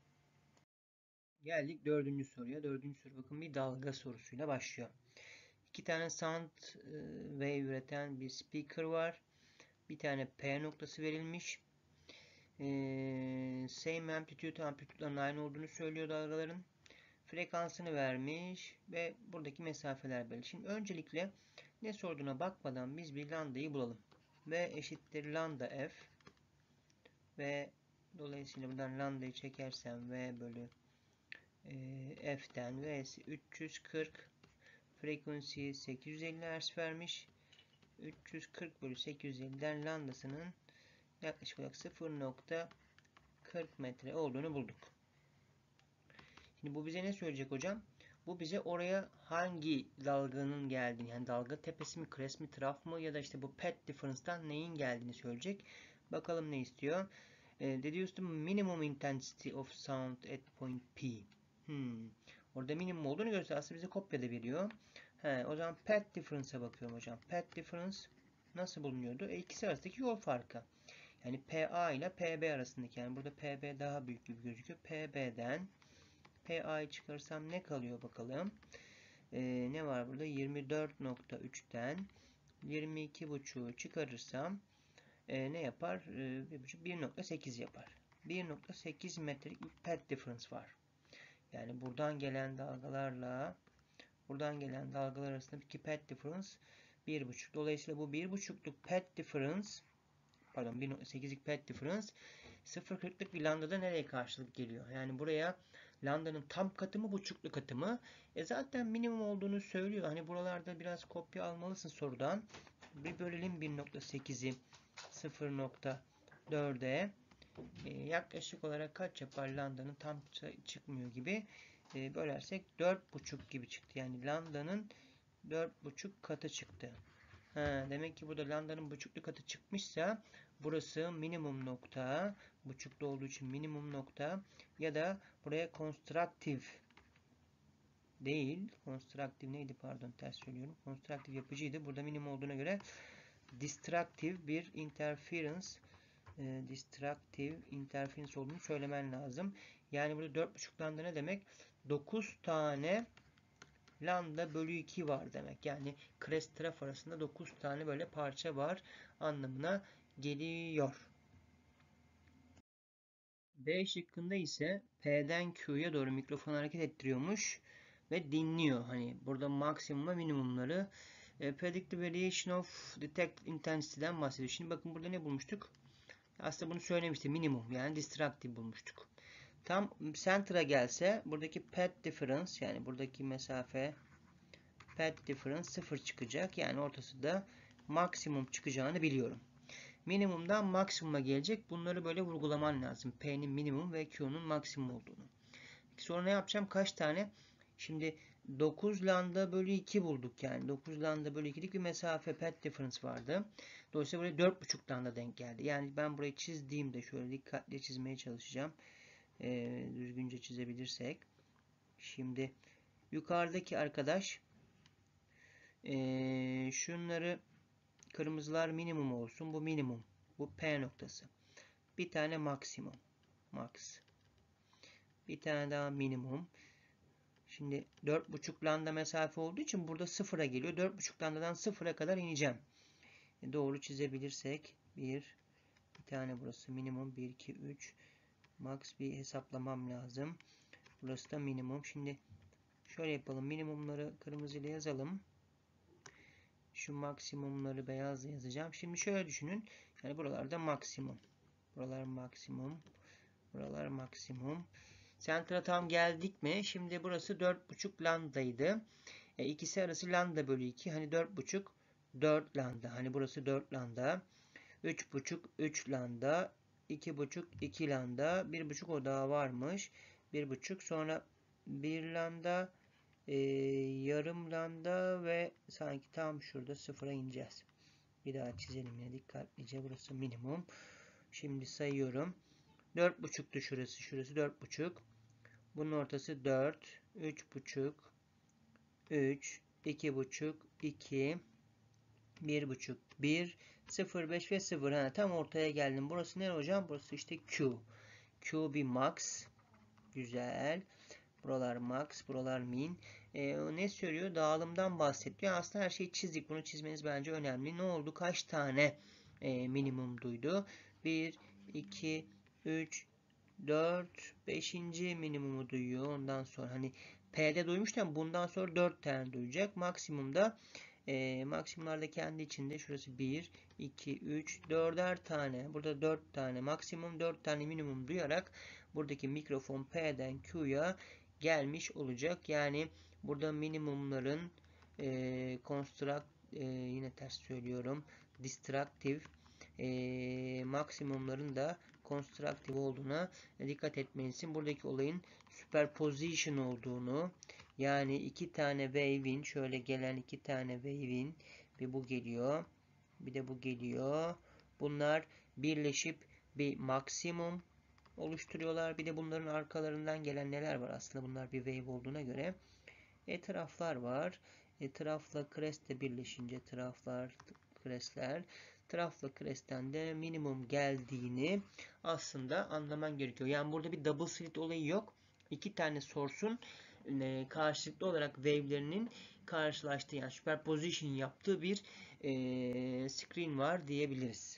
Geldik dördüncü soruya. Dördüncü soru bakın bir dalga sorusuyla başlıyor. İki tane sound wave üreten bir speaker var. Bir tane P noktası verilmiş. Ee, same amplitude, amplitüdlerin aynı olduğunu söylüyor dalgaların. frekansını vermiş ve buradaki mesafeler belli. Şimdi öncelikle ne sorduğuna bakmadan biz bir lambdayı bulalım. V eşittir lambda f ve dolayısıyla buradan lambdayı çekersem V bölü e, f'ten V'si üç yüz kırk, frekansı sekiz yüz elli Hz vermiş. üç yüz kırk bölü sekiz yüz elliden lambdasının yaklaşık olarak sıfır nokta kırk metre olduğunu bulduk. Şimdi bu bize ne söyleyecek hocam? Bu bize oraya hangi dalganın geldiğini, yani dalga tepesi mi, crest mi, trough mı ya da işte bu path difference'dan neyin geldiğini söyleyecek. Bakalım ne istiyor? E, deduce the minimum intensity of sound at point P. Hmm. Orada minimum olduğunu gösteriyor. Aslında bize kopyada veriyor. He, o zaman path difference'a bakıyorum hocam. Path difference nasıl bulunuyordu? E, ikisi arasındaki yol farkı. Yani P A ile P B arasındaki, yani burada P B daha büyük gibi gözüküyor. P B'den P A'yı çıkarsam ne kalıyor bakalım. Ee, ne var burada? yirmi dört nokta üçten yirmi iki buçuğu çıkarırsam e, ne yapar? E, bir nokta sekiz yapar. bir nokta sekiz metrelik bir path difference var. Yani buradan gelen dalgalarla buradan gelen dalgalar arasındaki path difference bir buçuk. Dolayısıyla bu bir buçukluk path difference, pardon bir nokta sekizlik path difference sıfır virgül kırklık bir lambdada nereye karşılık geliyor? Yani buraya lambdanın tam katı mı, buçuklu katı mı? E zaten minimum olduğunu söylüyor. Hani buralarda biraz kopya almalısın sorudan. Bir bölelim bir nokta sekizi sıfır nokta dörde. E, yaklaşık olarak kaç yapar lambdanın tam çıkmıyor gibi. E, bölersek dört buçuk gibi çıktı. Yani lambdanın dört buçuk katı çıktı. Ha, demek ki burada lambdanın buçuklu katı çıkmışsa burası minimum nokta, buçuklu olduğu için minimum nokta ya da buraya konstruktif değil, konstruktif neydi pardon ters söylüyorum, konstruktif yapıcıydı. Burada minimum olduğuna göre destructive bir interference e, destructive interference olduğunu söylemen lazım. Yani burada dört buçuk lambda ne demek? dokuz tane lambda bölü iki var demek. Yani crest trough arasında dokuz tane böyle parça var anlamına geliyor. B şıkkında ise P'den Q'ya doğru mikrofonu hareket ettiriyormuş ve dinliyor. Hani burada maksimum ve minimumları e, predict the variation of detect intensity'den bahsediyor. Şimdi bakın burada ne bulmuştuk? Aslında bunu söylemişti. Minimum yani destructive bulmuştuk. Tam center'a gelse buradaki path difference, yani buradaki mesafe path difference sıfır çıkacak. Yani ortası da maksimum çıkacağını biliyorum. Minimumdan maksimuma gelecek. Bunları böyle vurgulaman lazım. P'nin minimum ve Q'nun maksimum olduğunu. Sonra ne yapacağım? Kaç tane? Şimdi dokuz lambda bölü iki bulduk yani. dokuz lambda bölü ikilik bir mesafe path difference vardı. Dolayısıyla buraya dört buçuk lambda denk geldi. Yani ben burayı çizdiğimde şöyle dikkatli çizmeye çalışacağım. Ee, düzgünce çizebilirsek. Şimdi yukarıdaki arkadaş Ee, şunları kırmızılar minimum olsun. Bu minimum. Bu P noktası. Bir tane maksimum. Max. Bir tane daha minimum. Şimdi dört buçuk lambda mesafe olduğu için burada sıfıra geliyor. dört buçuk lambdadan sıfıra kadar ineceğim. E doğru çizebilirsek bir, bir tane burası minimum. bir, iki, üç. Max bir hesaplamam lazım. Burası da minimum. Şimdi şöyle yapalım. Minimumları kırmızıyla yazalım. Şu maksimumları beyazla yazacağım. Şimdi şöyle düşünün. Yani buralarda maksimum. Buralar maksimum. Buralar maksimum. Center'a tam geldik mi? Şimdi burası dört buçuk lambdaydı. E, ikisi arası lambda bölü iki. Hani dört buçuk dört lambda. Hani burası dört lambda. üç buçuk üç lambda. iki buçuk iki lambda. bir buçuk o daha varmış. bir buçuk sonra bir lambda. Ee, yarım lambda ve sanki tam şurada sıfıra ineceğiz. Bir daha çizelim yine dikkatlice. Burası minimum. Şimdi sayıyorum. dört buçuktu şurası. Şurası dört buçuk. Bunun ortası dört. üç buçuk. üç. iki buçuk. iki. bir buçuk. bir. sıfır beş ve sıfır. Ha, tam ortaya geldim. Burası ne hocam? Burası işte Q. Q bir max. Güzel. Buralar max, buralar min. Ee, ne söylüyor? Dağılımdan bahsediyor. Aslında her şeyi çizdik. Bunu çizmeniz bence önemli. Ne oldu? Kaç tane e, minimum duydu? bir, iki, üç, dört, beşinci minimumu duyuyor. Ondan sonra hani P'de duymuşken bundan sonra dört tane duyacak. Maksimumda e, maksimumlarda kendi içinde şurası bir, iki, üç, dörder tane. Burada dört tane maksimum, dört tane minimum duyarak buradaki mikrofon P'den Q'ya gelmiş olacak. Yani burada minimumların e, construct e, yine ters söylüyorum. Destructive e, maksimumların da constructive olduğuna dikkat etmelisin. Buradaki olayın superposition olduğunu, yani iki tane wave'in, şöyle gelen iki tane wave'in, bir bu geliyor bir de bu geliyor. Bunlar birleşip bir maksimum oluşturuyorlar. Bir de bunların arkalarından gelen neler var? Aslında bunlar bir wave olduğuna göre etraflar var. Etrafla crest de birleşince etraflar, crestler. Trafla crest'ten de minimum geldiğini aslında anlaman gerekiyor. Yani burada bir double slit olayı yok. İki tane source'un e, karşılıklı olarak wave'lerinin karşılaştığı, yani superposition yaptığı bir e, screen var diyebiliriz.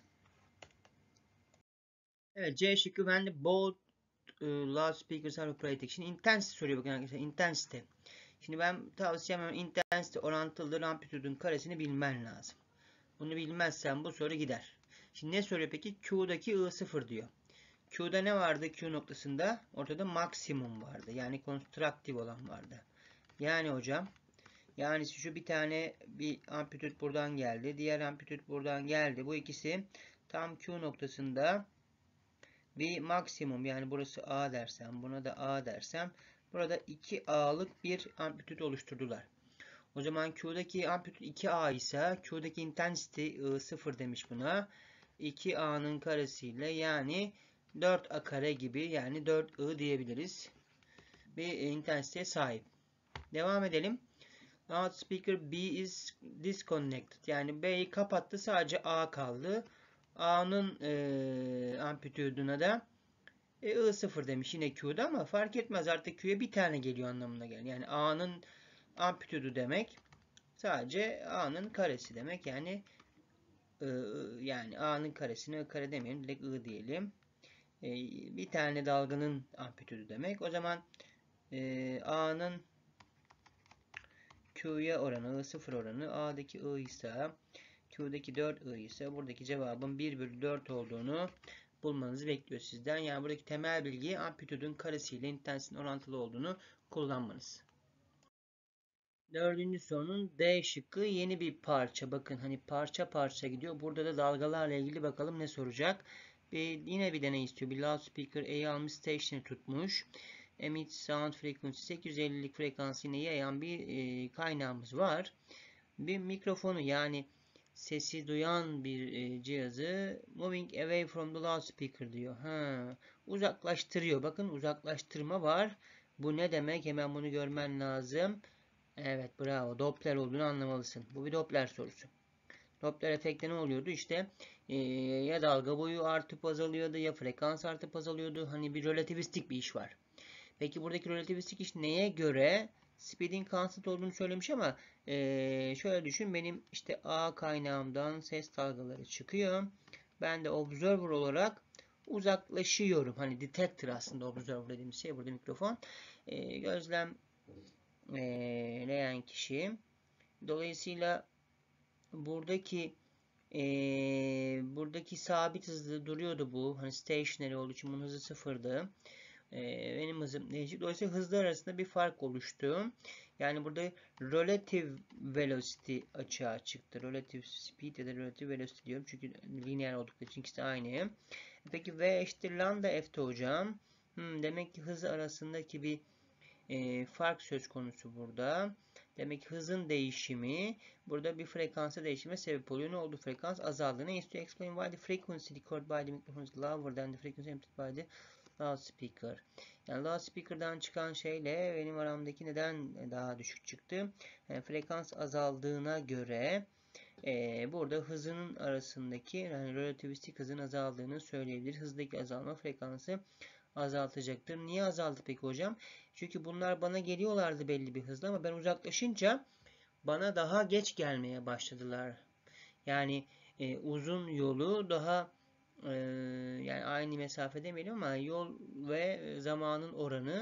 Evet, C şıkkı bende both uh, loudspeakers are operating. Şimdi intensity soruyor bakın arkadaşlar. Intensity. Şimdi ben tavsiyem hemen intensity orantılıdır amplitüdün karesini bilmen lazım. Bunu bilmezsen bu soru gider. Şimdi ne soruyor peki? Q'daki I sıfır diyor. Q'da ne vardı? Q noktasında ortada maksimum vardı. Yani konstruktif olan vardı. Yani hocam, yani şu bir tane bir amplitüt buradan geldi. Diğer amplitüt buradan geldi. Bu ikisi tam Q noktasında bir maksimum, yani burası A dersem, buna da A dersem, burada iki A'lık bir amplitüt oluşturdular. O zaman Q'daki amplitüt iki A ise Q'daki intensity I sıfır demiş buna. iki A'nın karesiyle, yani dört A kare gibi, yani dört I diyebiliriz. Bir intensiteye sahip. Devam edelim. Loudspeaker B is disconnected. Yani B'yi kapattı, sadece A kaldı. A'nın e, amplitüdüne de e, I sıfır demiş yine Q'da, ama fark etmez, artık Q'ya bir tane geliyor anlamına gelir. Yani A'nın amplitüdü demek sadece A'nın karesi demek. Yani I, yani A'nın karesine I kare demeyelim, direkt I diyelim. E, bir tane dalganın amplitüdü demek. O zaman e, A'nın Q'ya oranı, I sıfır oranı, A'daki I ise, Q'daki dört I ise buradaki cevabın bir bölü dört olduğunu bulmanızı bekliyor sizden. Yani buradaki temel bilgi amplitüdün karesiyle intensitenin orantılı olduğunu kullanmanız. Dördüncü sorunun D şıkkı yeni bir parça. Bakın hani parça parça gidiyor. Burada da dalgalarla ilgili bakalım ne soracak. Bir, yine bir deney istiyor. Bir loudspeaker A'yı almış, station'ı tutmuş. Emit sound frequency sekiz yüz ellilik frekansını yayan bir e, kaynağımız var. Bir mikrofonu, yani sesi duyan bir e, cihazı moving away from the loudspeaker diyor. Ha, uzaklaştırıyor. Bakın uzaklaştırma var. Bu ne demek? Hemen bunu görmen lazım. Evet, bravo. Doppler olduğunu anlamalısın. Bu bir Doppler sorusu. Doppler efekti ne oluyordu? İşte e, ya dalga boyu artıp azalıyordu, ya frekans artıp azalıyordu. Hani bir relativistik bir iş var. Peki buradaki relativistik iş neye göre? Speed'in constant olduğunu söylemiş, ama e, şöyle düşün. Benim işte A kaynağımdan ses dalgaları çıkıyor. Ben de observer olarak uzaklaşıyorum. Hani detector aslında observer dediğimiz şey burada mikrofon. E, gözlem leyen kişi. Dolayısıyla buradaki e, buradaki sabit hızlı duruyordu bu. Hani stationary olduğu için bunun hızı sıfırdı. E, benim hızım değişik. Dolayısıyla hızlar arasında bir fark oluştu. Yani burada relative velocity açığa çıktı. Relative speed ya da relative velocity diyorum. Çünkü lineer oldukları için ikisi aynı. Peki V eşittir lambda F'te hocam. Hmm, demek ki hız arasındaki bir e, fark söz konusu burada. Demek ki hızın değişimi burada bir frekansa değişime sebep oluyor. Ne oldu? Frekans azaldı. Ne istiyor? Explain why the frequency recorded by the microphone is lower than the frequency emitted by the loudspeaker. Yani loudspeaker'dan çıkan şeyle benim aramdaki neden daha düşük çıktı? Yani frekans azaldığına göre e, burada hızının arasındaki, yani relativistik hızın azaldığını söyleyebiliriz. Hızdaki azalma frekansı azaltacaktır. Niye azaldı peki hocam? Çünkü bunlar bana geliyorlardı belli bir hızla, ama ben uzaklaşınca bana daha geç gelmeye başladılar. Yani e, uzun yolu daha e, yani aynı mesafe demeyelim ama yol ve zamanın oranı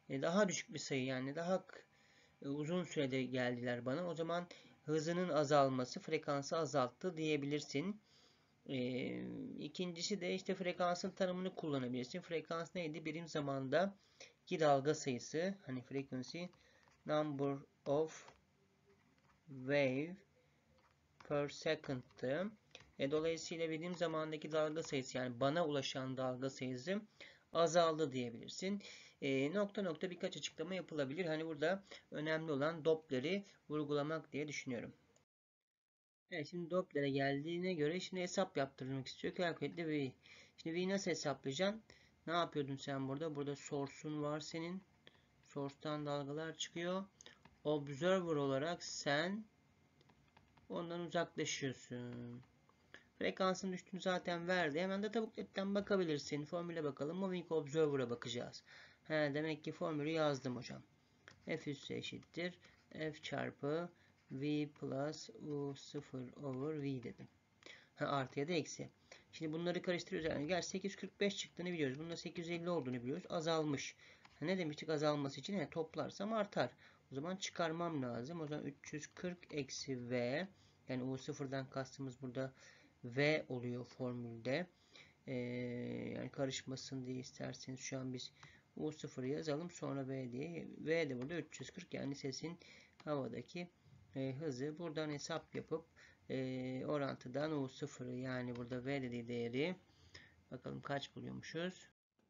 E, daha düşük bir sayı, yani daha e, uzun sürede geldiler bana. O zaman hızının azalması frekansı azalttı diyebilirsin. E, ikincisi de işte frekansın tanımını kullanabilirsin. Frekans neydi? Birim zamanda ki dalga sayısı, hani frequency number of wave per second'tı. E, dolayısıyla birim zamandaki dalga sayısı, yani bana ulaşan dalga sayısı azaldı diyebilirsin. E, nokta nokta birkaç açıklama yapılabilir. Hani burada önemli olan Doppler'i vurgulamak diye düşünüyorum. Evet, şimdi Doppler'e geldiğine göre şimdi hesap yaptırmak istiyor. Calculate V. Şimdi V'yi nasıl hesaplayacaksın? Ne yapıyordun sen burada? Burada source'un var senin. Source'tan dalgalar çıkıyor. Observer olarak sen ondan uzaklaşıyorsun. Frekansın düştüğünü zaten verdi. Hemen data booklet'ten bakabilirsin. Formüle bakalım. Moving Observer'a bakacağız. He, demek ki formülü yazdım hocam. F üssü eşittir F çarpı V plus U sıfır over V dedim. Ha, artı ya da eksi. Şimdi bunları karıştırıyoruz. Yani gel sekiz yüz kırk beş çıktığını biliyoruz. Bunda sekiz yüz elli olduğunu biliyoruz. Azalmış. Ha, ne demiştik azalması için? He, toplarsam artar. O zaman çıkarmam lazım. O zaman üç yüz kırk eksi V, yani U sıfırdan kastımız burada V oluyor formülde. Ee, yani karışmasın diye isterseniz şu an biz U sıfırı yazalım. Sonra V diye. V de burada üç yüz kırk, yani sesin havadaki e, hızı. Buradan hesap yapıp e, orantıdan U sıfırı, yani burada V dediği değeri bakalım kaç buluyormuşuz.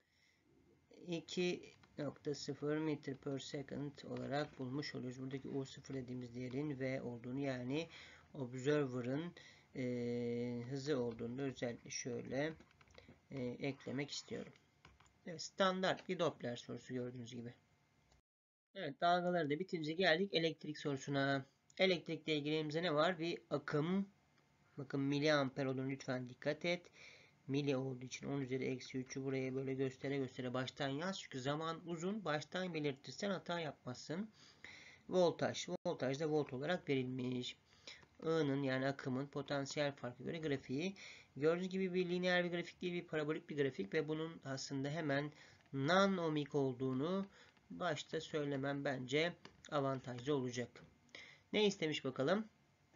iki nokta sıfır metre per second olarak bulmuş oluyoruz. Buradaki U sıfır dediğimiz değerin V olduğunu, yani observer'ın e, hızı olduğunu da özellikle şöyle e, eklemek istiyorum. Evet, standart bir Doppler sorusu gördüğünüz gibi. Evet, dalgaları da bitince geldik elektrik sorusuna. Elektrikle ilgili elimizde ne var? Bir akım. Bakın miliamper olduğunu lütfen dikkat et. Mili olduğu için on üzeri eksi üçü buraya böyle göstere göstere baştan yaz. Çünkü zaman uzun. Baştan belirtirsen hata yapmazsın. Voltaj. Voltaj da volt olarak verilmiş. I'nın, yani akımın potansiyel farkı göre grafiği. Gördüğünüz gibi bir lineer bir grafik değil, bir parabolik bir grafik ve bunun aslında hemen non-ohmik olduğunu başta söylemem bence avantajlı olacak. Ne istemiş bakalım?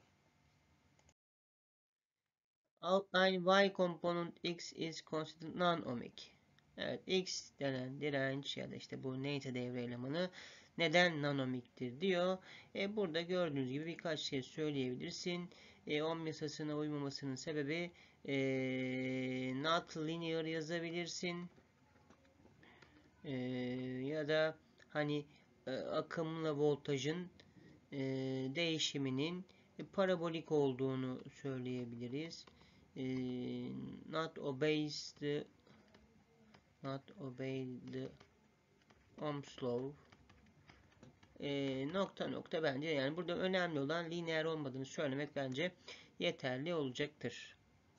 Outline Y component X is considered non-ohmic. Evet, X denen direnç ya da işte bu neyse devre elemanı neden nanomiktir diyor. E, burada gördüğünüz gibi birkaç şey söyleyebilirsin. E, ohm yasasına uymamasının sebebi e, not linear yazabilirsin. E, ya da hani e, akımla voltajın e, değişiminin parabolik olduğunu söyleyebiliriz. E, not obeys the not obey the Ohm's law. E, nokta nokta bence, yani burada önemli olan lineer olmadığını söylemek bence yeterli olacaktır.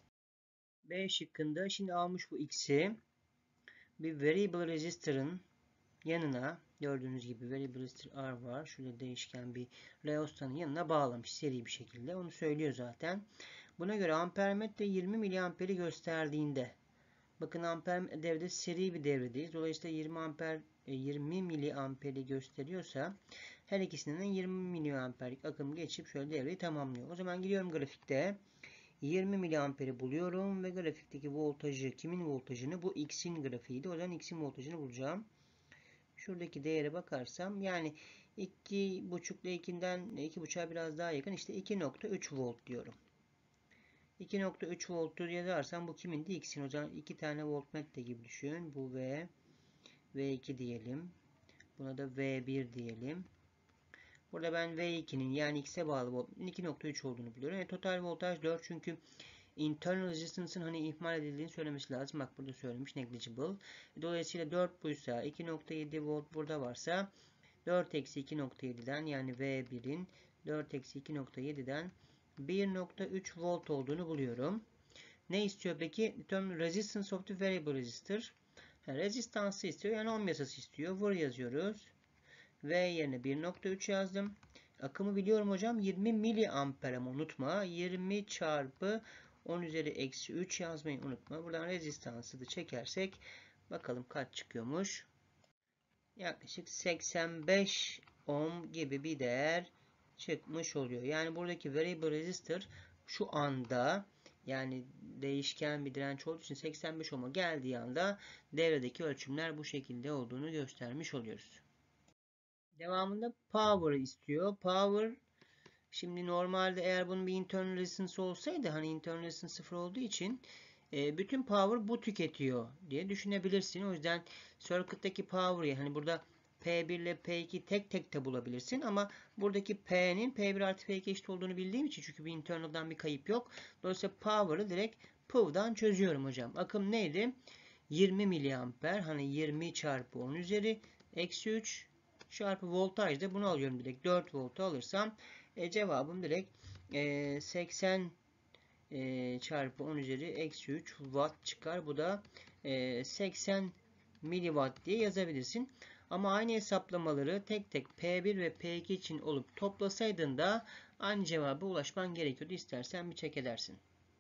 B şıkkında şimdi almış bu x'i bir variable resistor'ın yanına, gördüğünüz gibi variable resistor R var. Şurada değişken bir reostanın yanına bağlamış seri bir şekilde. Onu söylüyor zaten. Buna göre ampermetre yirmi miliamperi gösterdiğinde, bakın amper devrede seri bir devredeyiz. Dolayısıyla yirmi amper yirmi miliamperi gösteriyorsa her ikisinden yirmi miliamperlik akım geçip şöyle devreyi tamamlıyor. O zaman gidiyorum grafikte. yirmi miliamperi buluyorum ve grafikteki voltajı, kimin voltajını? Bu X'in grafiğiydi. O yüzden X'in voltajını bulacağım. Şuradaki değere bakarsam, yani iki buçuk ile ikinden iki buçuğa biraz daha yakın, işte iki nokta üç volt diyorum. iki nokta üç volttur yazarsam bu kimindi? X'in. O zaman iki tane voltmetre gibi düşün. Bu V, V iki diyelim. Buna da V bir diyelim. Burada ben V iki'nin, yani X'e bağlı voltun iki nokta üç olduğunu biliyorum. Yani total voltaj dört, çünkü internal resistance'ın hani ihmal edildiğini söylemesi lazım. Bak burada söylemiş, negligible. Dolayısıyla dört buysa, iki nokta yedi volt burada varsa dört eksi iki nokta yedi'den, yani V bir'in dört eksi iki nokta yedi'den bir nokta üç volt olduğunu buluyorum. Ne istiyor peki? Determine resistance of the variable resistor. Yani rezistansı istiyor, yani ohm yasası istiyor. Vur yazıyoruz. V yerine bir nokta üç yazdım. Akımı biliyorum hocam, yirmi miliamper, ama unutma. yirmi çarpı on üzeri eksi üç yazmayı unutma. Buradan rezistansı da çekersek bakalım kaç çıkıyormuş. yaklaşık seksen beş ohm gibi bir değer çıkmış oluyor. Yani buradaki variable resistor şu anda, yani değişken bir direnç olduğu için seksen beş ohm'a geldiği anda devredeki ölçümler bu şekilde olduğunu göstermiş oluyoruz. Devamında power istiyor. Power, şimdi normalde eğer bunun bir internal resistance olsaydı, hani internal resistance sıfır olduğu için e, bütün power bu tüketiyor diye düşünebilirsin. O yüzden circuit'taki power'ı, hani burada P bir ile P iki tek tek de bulabilirsin ama buradaki P'nin P bir artı P iki eşit olduğunu bildiğim için, çünkü bir internal'dan bir kayıp yok. Dolayısıyla power'ı direkt P V'dan çözüyorum hocam. Akım neydi? yirmi miliamper, hani yirmi çarpı on üzeri eksi üç çarpı voltajda bunu alıyorum direkt. dört voltu alırsam e, cevabım direkt e, seksen e, çarpı on üzeri eksi üç watt çıkar. Bu da e, seksen miliwatt diye yazabilirsin. Ama aynı hesaplamaları tek tek P bir ve P iki için olup toplasaydın da aynı cevaba ulaşman gerekiyordu. İstersen bir check edersin.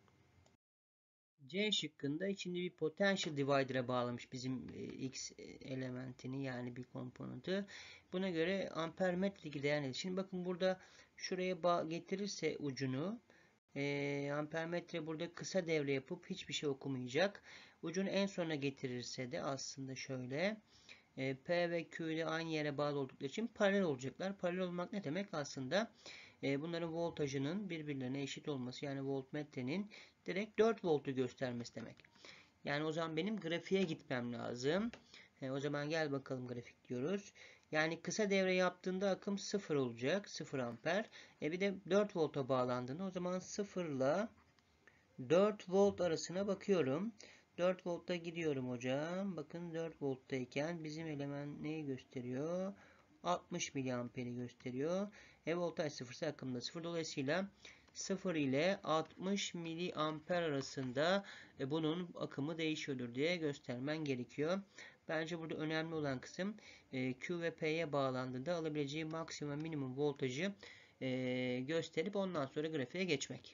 C şıkkında içinde bir potential divider'a bağlamış bizim e, X elementini, yani bir komponentı. Buna göre ampermetredeki değer nedir? Şimdi bakın burada şuraya bağ getirirse ucunu, e, ampermetre burada kısa devre yapıp hiçbir şey okumayacak. Ucunu en sona getirirse de aslında şöyle, e, P ve Q ile aynı yere bağlı oldukları için paralel olacaklar. Paralel olmak ne demek? Aslında e, bunların voltajının birbirlerine eşit olması, yani voltmetrenin direkt dört voltu göstermesi demek. Yani o zaman benim grafiğe gitmem lazım. E, o zaman gel bakalım, grafik diyoruz. Yani kısa devre yaptığında akım sıfır olacak. sıfır amper. E bir de dört volta bağlandığında o zaman sıfır ile dört volt arasına bakıyorum. dört voltta gidiyorum hocam. Bakın dört volttayken bizim element neyi gösteriyor? altmış miliamperi gösteriyor. E voltaj sıfır ise akım da sıfır. Dolayısıyla sıfır ile altmış miliamper arasında e, bunun akımı değişiyordur diye göstermen gerekiyor. Bence burada önemli olan kısım e, Q ve P'ye bağlandığında alabileceği maksimum ve minimum voltajı e, gösterip ondan sonra grafiğe geçmek.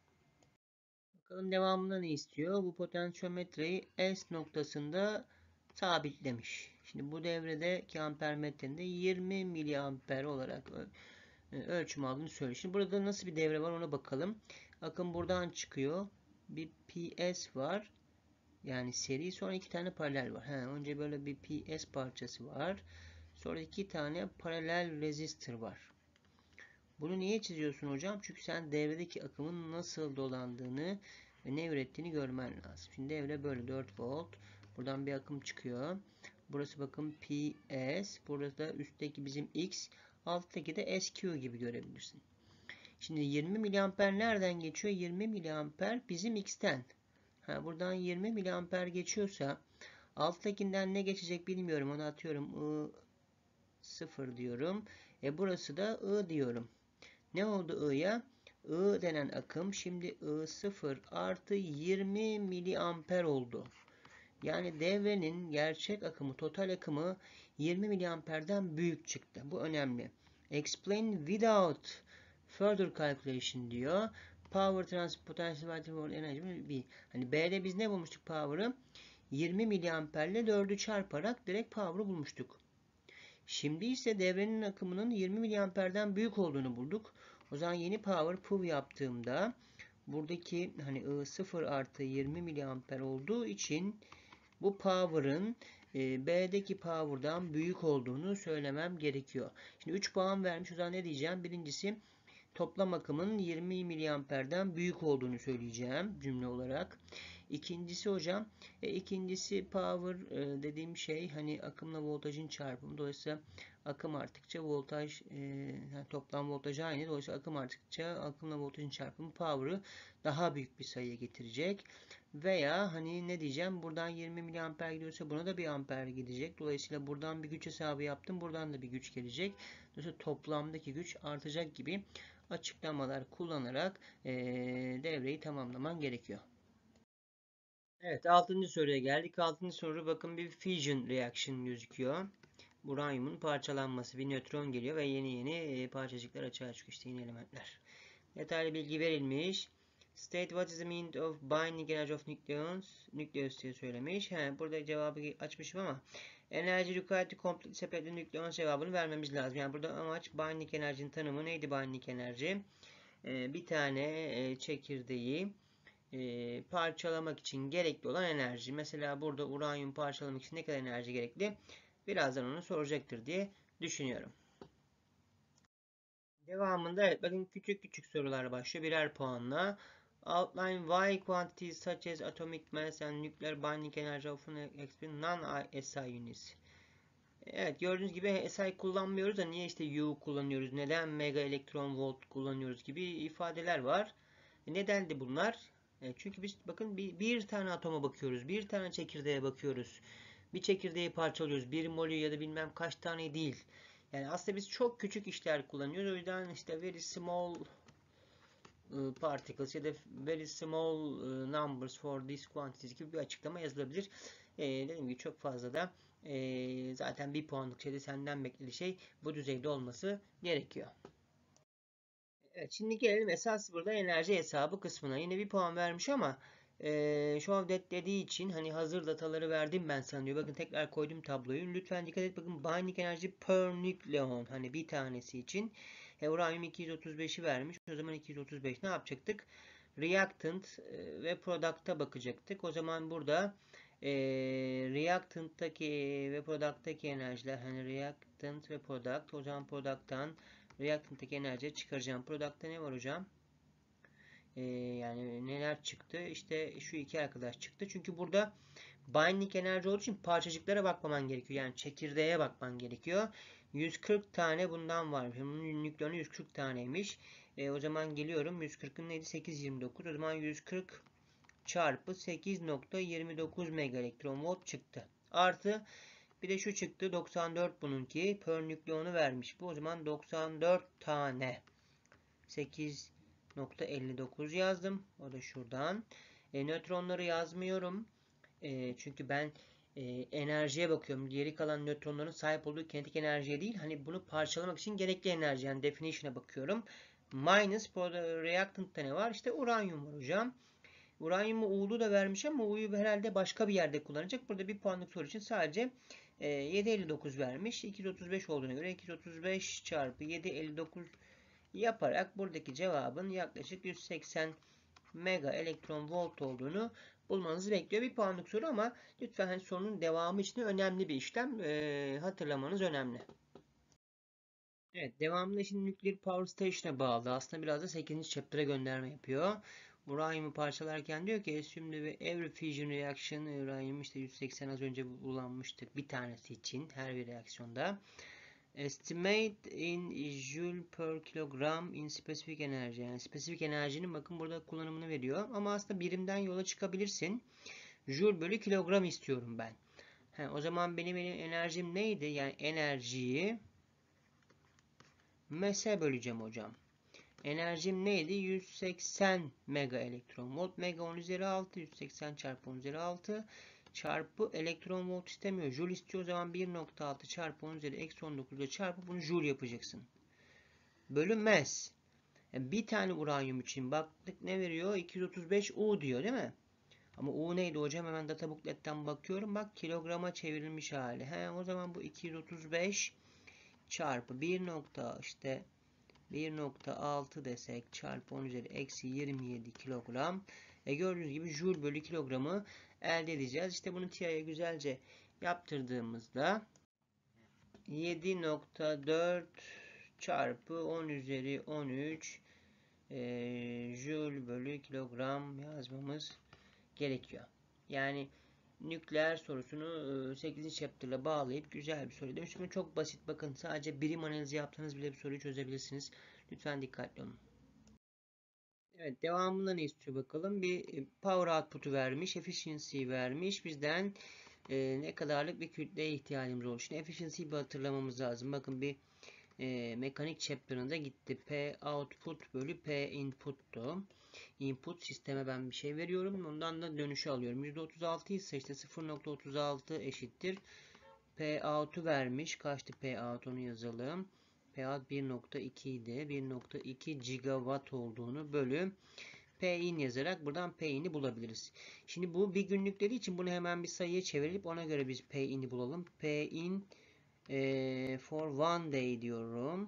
Bakalım devamında ne istiyor? Bu potansiyometreyi S noktasında sabitlemiş. Şimdi bu devredeki ampermetrenin de yirmi miliamper olarak ölçüm aldığını söylüyor. Şimdi burada nasıl bir devre var ona bakalım. Akım buradan çıkıyor. Bir P S var. Yani seri, sonra iki tane paralel var. He, önce böyle bir P S parçası var. Sonra iki tane paralel resistor var. Bunu niye çiziyorsun hocam? Çünkü sen devredeki akımın nasıl dolandığını ve ne ürettiğini görmen lazım. Şimdi devre böyle dört volt. Buradan bir akım çıkıyor. Burası bakın P S. Burası da üstteki bizim X. Alttaki de S Q gibi görebilirsin. Şimdi yirmi miliamper nereden geçiyor? yirmi miliamper bizim X'ten. Ha, buradan yirmi miliamper geçiyorsa alttakinden ne geçecek bilmiyorum. Onu atıyorum. I sıfır diyorum. E burası da I diyorum. Ne oldu I'ya? I denen akım şimdi I sıfır artı yirmi miliamper oldu. Yani devrenin gerçek akımı, total akımı yirmi miliamperden büyük çıktı. Bu önemli. Explain without further calculation diyor. Power transfer potential enerji bir. Hani B'de biz ne bulmuştuk power'ı? yirmi miliamperle dördü çarparak direkt power'ı bulmuştuk. Şimdi ise devrenin akımının yirmi miliamperden büyük olduğunu bulduk. O zaman yeni power P V yaptığımda buradaki hani I sıfır artı yirmi miliamper olduğu için bu power'ın e, B'deki power'dan büyük olduğunu söylemem gerekiyor. Şimdi üç puan vermiş. O zaman ne diyeceğim? Birincisi toplam akımın yirmi miliamperden büyük olduğunu söyleyeceğim cümle olarak. İkincisi hocam, e, ikincisi power e, dediğim şey hani akımla voltajın çarpımı. Dolayısıyla akım arttıkça voltaj e, yani toplam voltaj aynı. Dolayısıyla akım arttıkça akımla voltajın çarpımı power'ı daha büyük bir sayıya getirecek. Veya hani ne diyeceğim? Buradan yirmi miliamper gidiyorsa buna da bir amper gidecek. Dolayısıyla buradan bir güç hesabı yaptım. Buradan da bir güç gelecek. Dolayısıyla toplamdaki güç artacak gibi açıklamalar kullanarak e, devreyi tamamlaman gerekiyor. Evet, altıncı soruya geldik. altıncı soru bakın bir fission reaction gözüküyor. Uranyumun parçalanması, bir nötron geliyor ve yeni yeni e, parçacıklar açığa çıkıyor. İşte yeni elementler. Detaylı bilgi verilmiş. State what is the meaning of binding energy of nucleons? Nucleus diye söylemiş. He, burada cevabı açmışım ama enerji required to complete separate the nucleons cevabını vermemiz lazım. Yani burada amaç binding enerjinin tanımı neydi binding enerji? Ee, bir tane e, çekirdeği e, parçalamak için gerekli olan enerji. Mesela burada uranyum parçalamak için ne kadar enerji gerekli? Birazdan onu soracaktır diye düşünüyorum. Devamında evet bakın küçük küçük sorular başlıyor birer puanla. Outline why quantities such as atomic mass and nuclear binding energy often explain non-S I units. Evet gördüğünüz gibi S I kullanmıyoruz da niye işte U kullanıyoruz, neden mega elektron volt kullanıyoruz gibi ifadeler var. Neden de bunlar? Çünkü biz bakın bir, bir tane atoma bakıyoruz, bir tane çekirdeğe bakıyoruz. Bir çekirdeği parçalıyoruz, bir molü ya da bilmem kaç tane değil. Yani aslında biz çok küçük işler kullanıyoruz. O yüzden işte very small particles ya da very small numbers for these quantities gibi bir açıklama yazılabilir. Ee, dediğim gibi çok fazla da e, zaten bir puanlık şeyde senden beklediği şey bu düzeyde olması gerekiyor. Evet, şimdi gelelim esas burada enerji hesabı kısmına. Yine bir puan vermiş ama e, show that dediği için hani hazır dataları verdim ben sana diyor. Bakın tekrar koydum tabloyu. Lütfen dikkat et. Bakın binding enerji per nucleon. Hani bir tanesi için. E, uranyum iki yüz otuz beşi vermiş. O zaman iki yüz otuz beş ne yapacaktık? Reactant e, ve product'a bakacaktık. O zaman burada e, reactant'taki ve product'taki enerjiler hani reactant ve product. O zaman product'tan reactant'taki enerjiyi çıkaracağım. Product'ta ne var hocam? Ee, yani neler çıktı? İşte şu iki arkadaş çıktı. Çünkü burada binding enerji olduğu için parçacıklara bakmaman gerekiyor. Yani çekirdeğe bakman gerekiyor. yüz kırk tane bundan var. Bunun nükleonu yüz kırk taneymiş. E, o zaman geliyorum. yüz kırkın neydi? sekiz virgül yirmi dokuz. O zaman yüz kırk çarpı sekiz virgül yirmi dokuz mega elektron volt çıktı. Artı bir de şu çıktı. doksan dört bununki. Per nükleonu vermiş. Bu o zaman doksan dört tane. sekiz virgül elli dokuz yazdım. O da şuradan. E, nötronları yazmıyorum. E, çünkü ben e, enerjiye bakıyorum. Geri kalan nötronların sahip olduğu kinetik enerjiye değil. Hani bunu parçalamak için gerekli enerji. Yani definition'a bakıyorum. Minus reactant'ta ne var? İşte uranyum var hocam. Uranyumu U'lu da vermiş ama U'yu herhalde başka bir yerde kullanacak. Burada bir puanlık soru için sadece e, yedi virgül elli dokuz vermiş. iki yüz otuz beş olduğuna göre iki yüz otuz beş çarpı yedi virgül elli dokuz yaparak buradaki cevabın yaklaşık yüz seksen mega elektron volt olduğunu bulmanızı bekliyor. Bir puanlık soru ama lütfen hani sorunun devamı için önemli bir işlem. E, hatırlamanız önemli. Evet, devamında şimdi Nuclear Power Station'a bağlı. Aslında biraz da sekizinci chapter'a gönderme yapıyor. Uranyumu parçalarken diyor ki assume ve every fusion reaction uranyum işte yüz seksen az önce bulanmıştık bir tanesi için her bir reaksiyonda. Estimate in joule per kilogram in specific enerji. Yani spesifik enerjinin bakın burada kullanımını veriyor. Ama aslında birimden yola çıkabilirsin. Joule bölü kilogram istiyorum ben. He, o zaman benim enerjim neydi? Yani enerjiyi M'e böleceğim hocam. Enerjim neydi? yüz seksen mega elektron volt. Mega on üzeri altı. yüz seksen çarpı on üzeri altı. Çarpı elektron volt istemiyor. Joule istiyor. O zaman bir nokta altı çarpı on üzeri eksi on dokuz ile çarpı bunu joule yapacaksın. Bölü mass. Yani bir tane uranyum için baktık ne veriyor? iki yüz otuz beş U diyor değil mi? Ama U neydi hocam? Hemen data booklet'ten bakıyorum. Bak kilograma çevrilmiş hali. He, o zaman bu iki yüz otuz beş çarpı bir nokta işte bir nokta altı desek çarpı on üzeri eksi yirmi yedi kilogram. E gördüğünüz gibi joule bölü kilogramı elde edeceğiz. İşte bunu T I'ye güzelce yaptırdığımızda yedi nokta dört çarpı on üzeri on üç e, joule bölü kilogram yazmamız gerekiyor. Yani nükleer sorusunu sekizinci chapter'la bağlayıp güzel bir soru demiş. Şimdi çok basit bakın sadece birim analizi yaptığınız bile bir soruyu çözebilirsiniz. Lütfen dikkatli olun. Evet devamında ne istiyor bakalım. Bir power output'u vermiş. Efficiency vermiş. Bizden e, ne kadarlık bir kütleye ihtiyacımız olur. Şimdi efficiency'yi bir hatırlamamız lazım. Bakın bir e, mekanik chapter'ında gitti. P output bölü P input'tu. Input sisteme ben bir şey veriyorum. Ondan da dönüşü alıyorum. yüzde otuz altı ise işte sıfır nokta otuz altı eşittir. P out'u vermiş. Kaçtı P out onu yazalım. P out bir nokta iki idi. bir nokta iki gigawatt olduğunu bölü P'in yazarak buradan P'ini bulabiliriz. Şimdi bu bir günlükleri için bunu hemen bir sayıya çevirip ona göre biz P'ini bulalım. P'in e, for one day diyorum.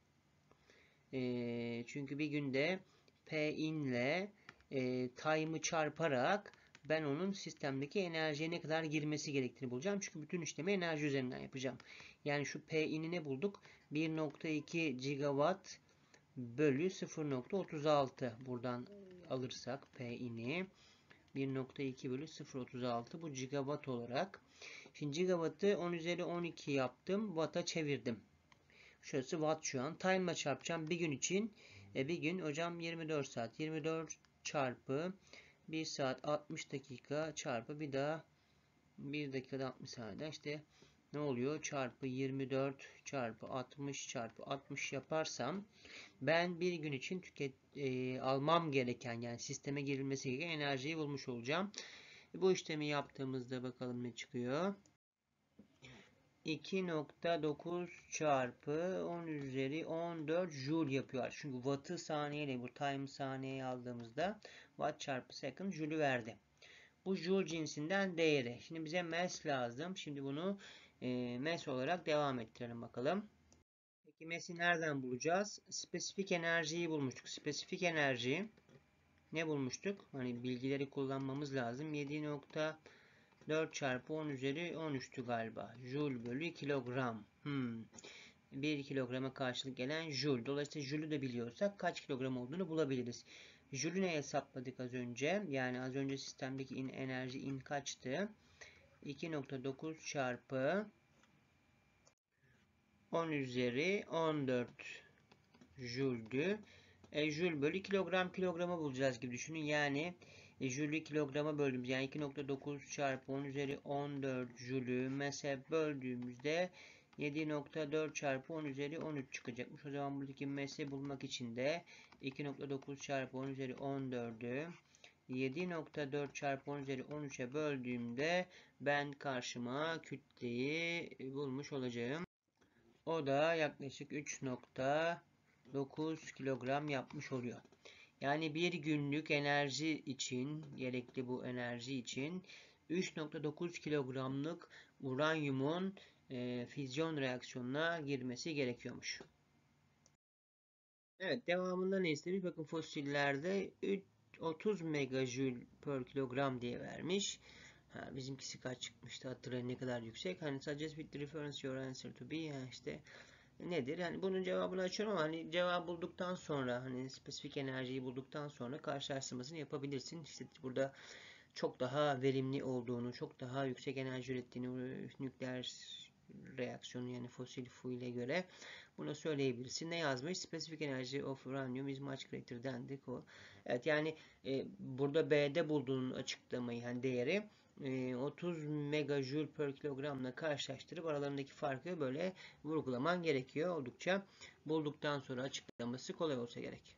E, çünkü bir günde P'in ile e, time'ı çarparak ben onun sistemdeki enerjiye ne kadar girmesi gerektiğini bulacağım. Çünkü bütün işlemi enerji üzerinden yapacağım. Yani şu P'ini ne bulduk? bir nokta iki gigawatt bölü sıfır nokta otuz altı. Buradan alırsak P'ini bir nokta iki bölü sıfır nokta otuz altı bu gigawatt olarak. Şimdi gigawattı on üzeri on iki yaptım. Watt'a çevirdim. Şurası watt şu an. Time'la çarpacağım bir gün için. E, bir gün hocam yirmi dört saat. yirmi dört çarpı bir saat altmış dakika çarpı bir daha bir dakikada altmış saniye. İşte ne oluyor? Çarpı yirmi dört çarpı altmış çarpı altmış yaparsam ben bir gün için tüket e, almam gereken yani sisteme girilmesi gereken enerjiyi bulmuş olacağım. Bu işlemi yaptığımızda bakalım ne çıkıyor. iki nokta dokuz çarpı on üzeri on dört joule yapıyor. Çünkü wattı saniyeyle bu time saniyeye aldığımızda watt çarpı second joule'ü verdi. Bu joule cinsinden değeri. Şimdi bize mass lazım. Şimdi bunu e, mass olarak devam ettirelim bakalım. Peki mass'i nereden bulacağız? Spesifik enerjiyi bulmuştuk. Spesifik enerji ne bulmuştuk? Hani bilgileri kullanmamız lazım. yedi nokta dört çarpı on üzeri on üç'tü galiba. Joule bölü kilogram. Hmm. bir kilograma karşılık gelen joule. Dolayısıyla joule'ü de biliyorsak kaç kilogram olduğunu bulabiliriz. Joule'ü ne hesapladık az önce? Yani az önce sistemdeki in, enerji in kaçtı? iki nokta dokuz çarpı on üzeri on dört joule'dü. E, joule bölü kilogram kilogramı bulacağız gibi düşünün. Yani e, joule'ü kilograma böldüğümüz yani iki nokta dokuz çarpı on üzeri on dört joule'ü mesela böldüğümüzde yedi nokta dört çarpı on üzeri on üç çıkacakmış. O zaman buradaki mas'i bulmak için de iki nokta dokuz çarpı on üzeri on dörd'ü yedi nokta dört çarpı on üzeri on üç'e böldüğümde ben karşıma kütleyi bulmuş olacağım. O da yaklaşık üç nokta dokuz kilogram yapmış oluyor. Yani bir günlük enerji için, gerekli bu enerji için üç nokta dokuz kilogramlık uranyumun e, füzyon reaksiyonuna girmesi gerekiyormuş. Evet, devamında ne istemiş? Bakın fosillerde otuz megajoule per kilogram diye vermiş. Ha, bizimkisi kaç çıkmıştı hatırlayın ne kadar yüksek. Hani suggest with the reference your answer to be. Yani işte nedir? Yani bunun cevabını açıyorum ama hani cevabı bulduktan sonra hani spesifik enerjiyi bulduktan sonra karşılaştırmasını yapabilirsin. İşte burada çok daha verimli olduğunu, çok daha yüksek enerji ürettiğini nükleer reaksiyonu yani fosil fuel'e göre bunu söyleyebilirsin. Ne yazmış? Specific energy of uranium is much greater than the core. Evet yani e, burada B'de bulduğun açıklamayı yani değeri e, otuz megajoule per kilogramla karşılaştırıp aralarındaki farkı böyle vurgulaman gerekiyor. Oldukça bulduktan sonra açıklaması kolay olsa gerek.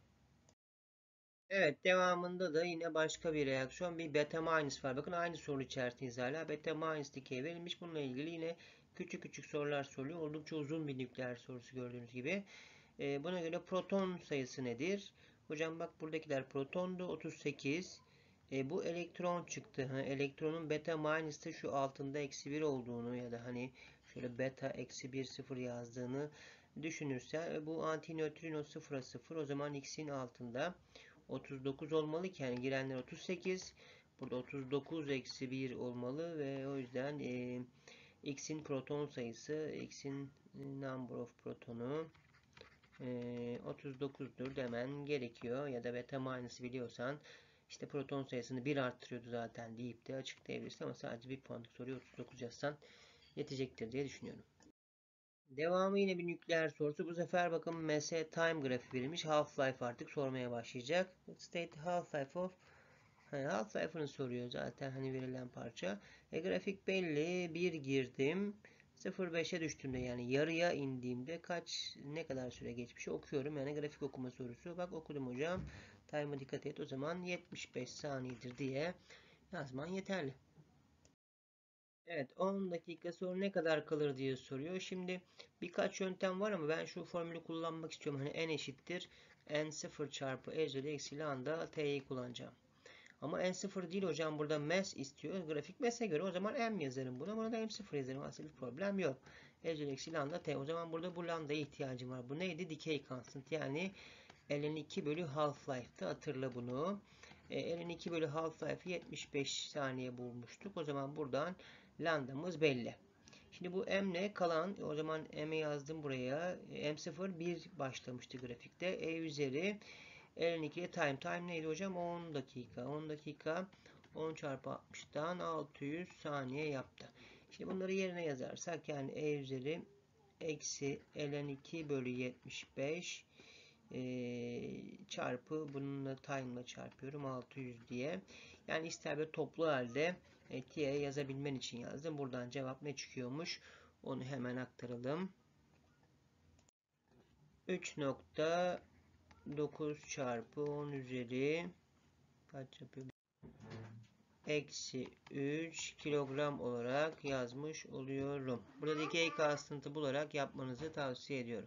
Evet, devamında da yine başka bir reaksiyon, bir beta minus var. Bakın aynı soru içerisindeyiz hala. Beta minus dikey verilmiş. Bununla ilgili yine küçük küçük sorular soruluyor. Oldukça uzun bir nükleer sorusu gördüğünüz gibi. Ee, buna göre proton sayısı nedir? Hocam bak buradakiler protondu. otuz sekiz. Ee, bu elektron çıktı. Ha, elektronun beta minus'ta şu altında eksi bir olduğunu ya da hani şöyle beta eksi bir sıfır yazdığını düşünürsen e, bu antinötrino sıfıra sıfır o zaman x'in altında otuz dokuz olmalı ki yani girenler otuz sekiz. Burada otuz dokuz eksi bir olmalı ve o yüzden e, x'in proton sayısı x'in number of protonu e, otuz dokuzdur demen gerekiyor. Ya da beta minus biliyorsan işte proton sayısını bir arttırıyordu zaten deyip de açıklayabilirsin ama sadece bir puanlık soruyu otuz dokuz yazsan yetecektir diye düşünüyorum. Devamı yine bir nükleer sorusu. Bu sefer bakın M S time grafiği verilmiş. Half-life artık sormaya başlayacak. State half-life of half-life'ını soruyor zaten hani verilen parça. E, grafik belli. bir girdim. sıfır virgül beşe düştüğümde yani yarıya indiğimde kaç ne kadar süre geçmiş okuyorum. Yani grafik okuma sorusu. Bak okudum hocam. Time'a dikkat et. O zaman yetmiş beş saniyedir diye yazman yeterli. Evet, on dakika sonra ne kadar kalır diye soruyor. Şimdi birkaç yöntem var ama ben şu formülü kullanmak istiyorum. Hani n eşittir n sıfır çarpı e üzeri eksi lambda t'yi kullanacağım. Ama n sıfır değil hocam, burada mass istiyor. Grafik mass'e göre o zaman m yazarım buna. Buna da m sıfır yazarım. Aslında bir problem yok. E üzeri eksi lambda t. O zaman burada bu lambdaya ihtiyacım var. Bu neydi? Decay constant. Yani ln iki bölü half-life'da, hatırla bunu. E, ln iki bölü half-life'ı yetmiş beş saniye bulmuştuk. O zaman buradan lambdamız belli. Şimdi bu m ne? Kalan. O zaman m'i yazdım buraya. m sıfır bir başlamıştı grafikte. E üzeri ln iki'ye time. Time neydi hocam? on dakika. on dakika on çarpı altmış'tan altı yüz saniye yaptı. Şimdi bunları yerine yazarsak yani e üzeri eksi ln iki bölü yetmiş beş e, çarpı bununla time'la çarpıyorum altı yüz diye. Yani ister böyle toplu halde e, t'ye yazabilmen için yazdım. Buradan cevap ne çıkıyormuş? Onu hemen aktaralım. üç nokta dokuz çarpı on üzeri kaç yapıyor? Eksi üç kilogram olarak yazmış oluyorum. Burada decay constant'ı bularak yapmanızı tavsiye ediyorum.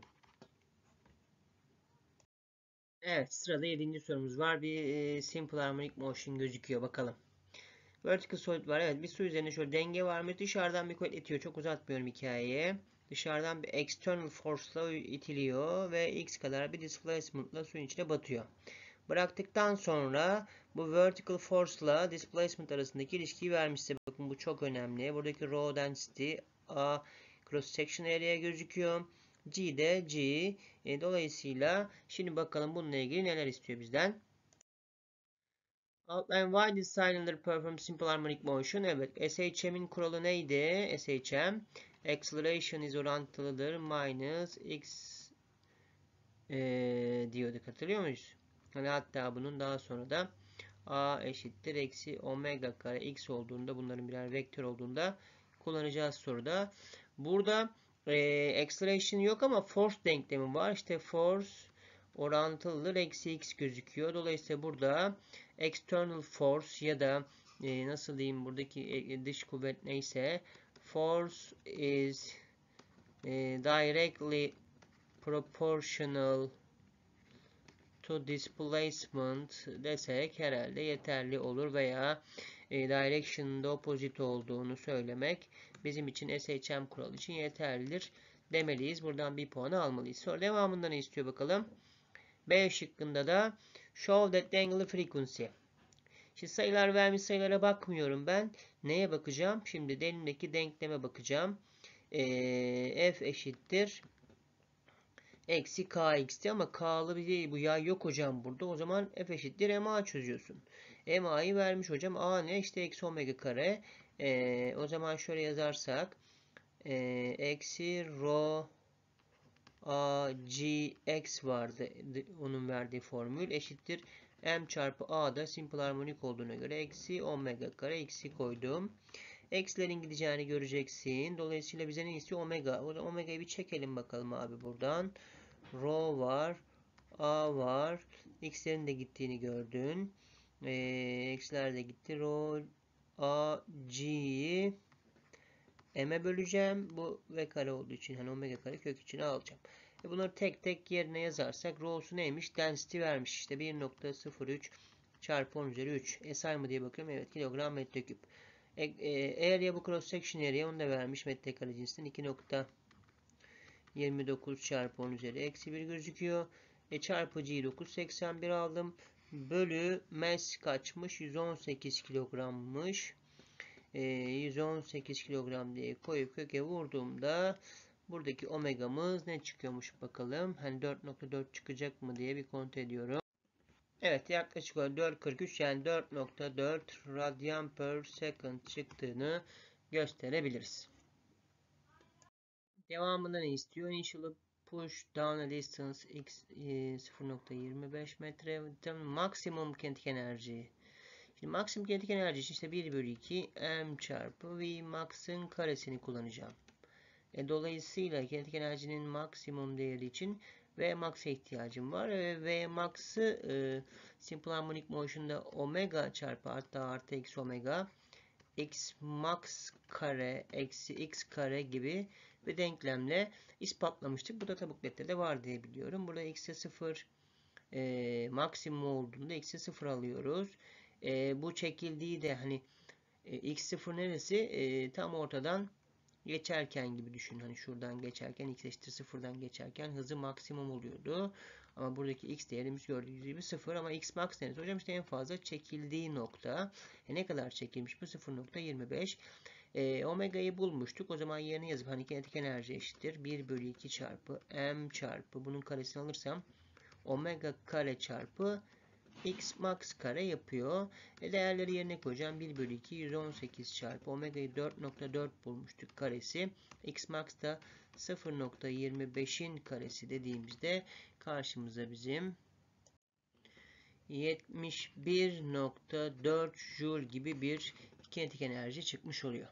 Evet, sırada yedinci sorumuz var. Bir e, simple harmonic motion gözüküyor. Bakalım. Vertical solid var. Evet, bir su üzerinde şöyle denge var mı? Dışarıdan bir kuvvet itiyor. Çok uzatmıyorum hikayeyi. Dışarıdan bir external force'la itiliyor ve x kadar bir displacement'la suyun içine batıyor. Bıraktıktan sonra bu vertical force'la displacement arasındaki ilişkiyi vermişse, bakın bu çok önemli. Buradaki raw density A cross section area gözüküyor. G de G. E, dolayısıyla şimdi bakalım bununla ilgili neler istiyor bizden. Outline why this cylinder performs simple harmonic motion. Evet, S H M'in kuralı neydi? S H M acceleration is orantılıdır minus x e, diyorduk, hatırlıyor muyuz? Hani hatta bunun daha sonra da a eşittir eksi omega kare x olduğunda, bunların birer vektör olduğunda kullanacağız soruda. Burada e, acceleration yok ama force denklemi var. İşte force orantılıdır eksi x gözüküyor. Dolayısıyla burada external force ya da e, nasıl diyeyim, buradaki dış kuvvet neyse, force is e, directly proportional to displacement desek herhalde yeterli olur, veya e, direction'da opposite olduğunu söylemek bizim için S H M kuralı için yeterlidir demeliyiz. Buradan bir puanı almalıyız. Sonra devamında ne istiyor bakalım. B şıkkında da show that the angular frequency. Şimdi sayılar vermiş, sayılara bakmıyorum ben. Neye bakacağım? Şimdi elimdeki denkleme bakacağım. E, F eşittir eksi kx'ti ama k'lı bir değil, bu yay yok hocam burada. O zaman f eşittir ma çözüyorsun. Ma'yı vermiş hocam. A ne? İşte eksi omega kare. Ee, o zaman şöyle yazarsak e, eksi rho a g x vardı. Onun verdiği formül eşittir m çarpı a da simple harmonik olduğuna göre eksi omega kare x'i koydum. X'lerin gideceğini göreceksin. Dolayısıyla bize ne istiyor? Omega. O da omega'yı bir çekelim bakalım abi buradan. Rho var. A var. X'lerin de gittiğini gördün. Ee, X'ler de gitti. Rho A G'yi M'e böleceğim. Bu V kare olduğu için, hani omega kare kök içine alacağım. E bunları tek tek yerine yazarsak rho'su neymiş? Density vermiş. İşte bir nokta sıfır üç çarpı on üzeri üç. S I mı diye bakıyorum. Evet, kilogram metreküp. E, e, area, bu cross section area, onu da vermiş metrekare cinsinden iki nokta yirmi dokuz çarpı on üzeri eksi bir gözüküyor. E, çarpıcıyı dokuz virgül seksen bir aldım. Bölü mass kaçmış? yüz on sekiz kilogrammış. E, yüz on sekiz kilogram diye koyup köke vurduğumda buradaki omegamız ne çıkıyormuş bakalım. Hani dört nokta dört çıkacak mı diye bir kontrol ediyorum. Evet, yaklaşık olarak dört virgül kırk üç, yani dört nokta dört radyan per second çıktığını gösterebiliriz. Devamında ne istiyor? Initial push down a distance x sıfır nokta yirmi beş metre. Maksimum kinetik enerji. Şimdi maksimum kinetik enerji için işte bir bölü iki m çarpı v max'ın karesini kullanacağım. E, dolayısıyla kinetik enerjinin maksimum değeri için V max'a ihtiyacım var. E, V max'ı e, simple harmonic motion'da omega çarpı artı artı eksi omega x max kare eksi x kare gibi bir denklemle ispatlamıştık. Bu da tabuklette de var diye biliyorum. Burada x'e sıfır e, maksimum olduğunda x'i sıfır alıyoruz. E, bu çekildiği de hani e, x sıfır neresi? E, tam ortadan geçerken gibi düşün. Hani şuradan geçerken x eşittir sıfırdan geçerken hızı maksimum oluyordu. Ama buradaki x değerimiz gördüğünüz gibi sıfır ama x max neresi? Hocam işte en fazla çekildiği nokta. E ne kadar çekilmiş bu? sıfır nokta yirmi beş. E, omega'yı bulmuştuk. O zaman yerine yazıp hani kinetik enerji eşittir bir bölü iki çarpı m çarpı bunun karesini alırsam omega kare çarpı x max kare yapıyor. E değerleri yerine koyacağım. bir bölü iki yüz on sekiz çarpı omega'yı dört nokta dört bulmuştuk karesi. X max da sıfır nokta yirmi beşin karesi dediğimizde karşımıza bizim yetmiş bir nokta dört joule gibi bir kinetik enerji çıkmış oluyor.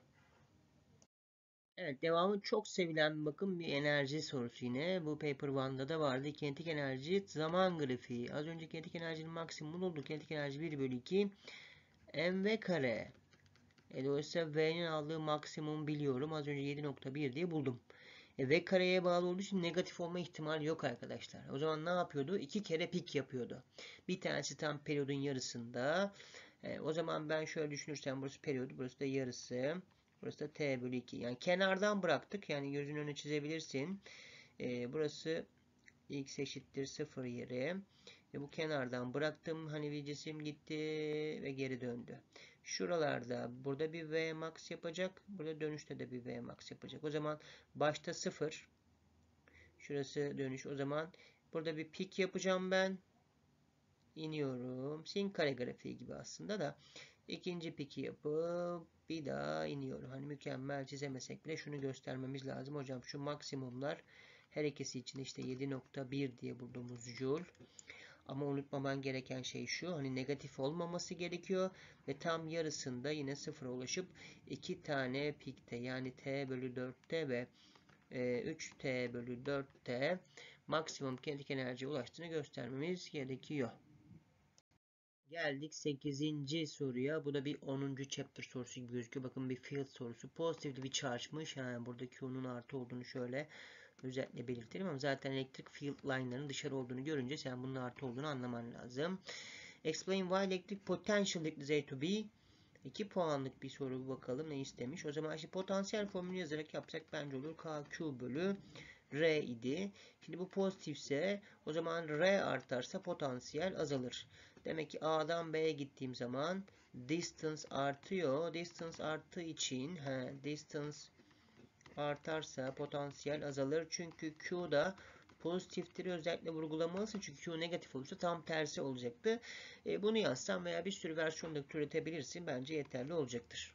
Evet, devamı çok sevilen bakın bir enerji sorusu yine. Bu paper one'da da vardı. Kinetik enerji zaman grafiği. Az önce kinetik enerjinin maksimumunu bulduk. Kinetik enerji bir bölü iki mv kare. E, dolayısıyla V'nin aldığı maksimum biliyorum. Az önce yedi nokta bir diye buldum. E, V kareye bağlı olduğu için negatif olma ihtimali yok arkadaşlar. O zaman ne yapıyordu? İki kere pik yapıyordu. Bir tanesi tam periyodun yarısında. E, o zaman ben şöyle düşünürsem burası periyodu, burası da yarısı. Burası da t bölü iki. Yani kenardan bıraktık. Yani gözünün önüne çizebilirsin. E, burası x eşittir sıfır yeri. Ve bu kenardan bıraktım. Hani bir cisim gitti ve geri döndü. Şuralarda burada bir V max yapacak. Burada dönüşte de bir V max yapacak. O zaman başta sıfır. Şurası dönüş. O zaman burada bir pik yapacağım ben. İniyorum. Sin kare grafiği gibi aslında da. İkinci piki yapıp bir daha iniyorum. Hani mükemmel çizemesek bile şunu göstermemiz lazım. Hocam şu maksimumlar her ikisi için işte yedi nokta bir diye bulduğumuz joule. Ama unutmaman gereken şey şu. Hani negatif olmaması gerekiyor. Ve tam yarısında yine sıfıra ulaşıp iki tane pikte yani t bölü dörtte ve üç t bölü dörtte maksimum kinetik enerjiye ulaştığını göstermemiz gerekiyor. Geldik sekizinci soruya. Bu da bir onuncu chapter sorusu gibi gözüküyor. Bakın bir field sorusu. Pozitif bir charge'mış. Yani burada Q'nun artı olduğunu şöyle özellikle belirtelim ama zaten elektrik field line'ların dışarı olduğunu görünce sen bunun artı olduğunu anlaman lazım. Explain why electric potential decreases to be iki puanlık bir soru, bakalım ne istemiş. O zaman işte potansiyel formülü yazarak yapsak bence olur. K Q bölü R idi. Şimdi bu pozitifse o zaman R artarsa potansiyel azalır. Demek ki A'dan B'ye gittiğim zaman distance artıyor. Distance arttığı için he, distance artarsa potansiyel azalır. Çünkü Q da pozitiftir. Özellikle vurgulamalısın. Çünkü Q negatif olursa tam tersi olacaktı. E, bunu yazsam veya bir sürü versiyonda türetebilirsin. Bence yeterli olacaktır.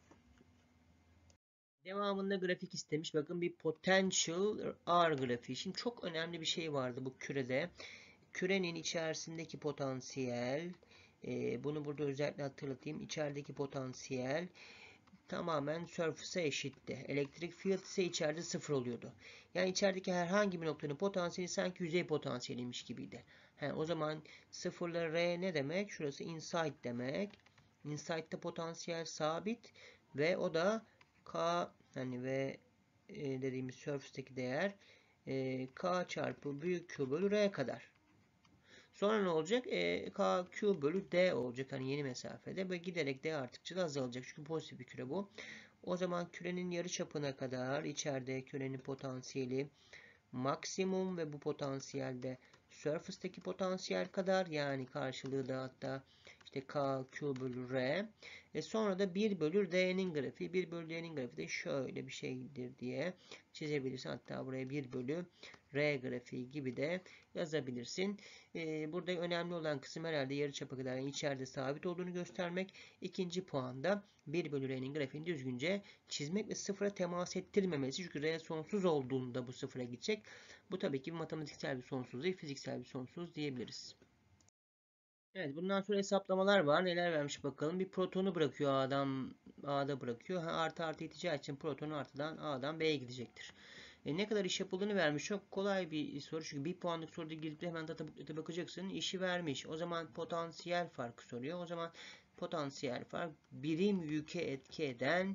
Devamında grafik istemiş. Bakın bir potential R grafiği. Şimdi çok önemli bir şey vardı bu kürede. Kürenin içerisindeki potansiyel, e, bunu burada özellikle hatırlatayım. İçerideki potansiyel tamamen surface'a eşitti. Elektrik field ise içeride sıfır oluyordu. Yani içerideki herhangi bir noktanın potansiyeli sanki yüzey potansiyeliymiş gibiydi. He, o zaman sıfırla R ne demek? Şurası inside demek. Inside'da potansiyel sabit ve o da K hani ve e, dediğimiz surface'teki değer e, K çarpı büyük Q bölü R kadar. Sonra ne olacak? E, K Q bölü D olacak. Hani yeni mesafede. Ve giderek D arttıkça da azalacak. Çünkü pozitif bir küre bu. O zaman kürenin yarıçapına kadar içeride kürenin potansiyeli maksimum ve bu potansiyelde surface'teki potansiyel kadar, yani karşılığı da hatta işte K Q bölü R. E sonra da bir bölü D'nin grafiği. bir bölü D'nin grafiği de şöyle bir şeydir diye çizebilirsin. Hatta buraya bir bölü R grafiği gibi de yazabilirsin. Ee, burada önemli olan kısım herhalde yarıçapa kadar yani içeride sabit olduğunu göstermek. İkinci puanda bir bölü R'nin grafiğini düzgünce çizmek ve sıfıra temas ettirmemesi. Çünkü R sonsuz olduğunda bu sıfıra gidecek. Bu tabii ki bir matematiksel bir sonsuz değil, fiziksel bir sonsuz diyebiliriz. Evet, bundan sonra hesaplamalar var. Neler vermiş bakalım. Bir protonu bırakıyor A'dan A'da bırakıyor. Ha, artı artı iteceği için protonu artıdan A'dan B'ye gidecektir. E, ne kadar iş yapıldığını vermiş. Çok kolay bir soru. Çünkü bir puanlık soruda girip hemen data booklet'e bakacaksın. İşi vermiş. O zaman potansiyel farkı soruyor. O zaman potansiyel fark birim yüke etki eden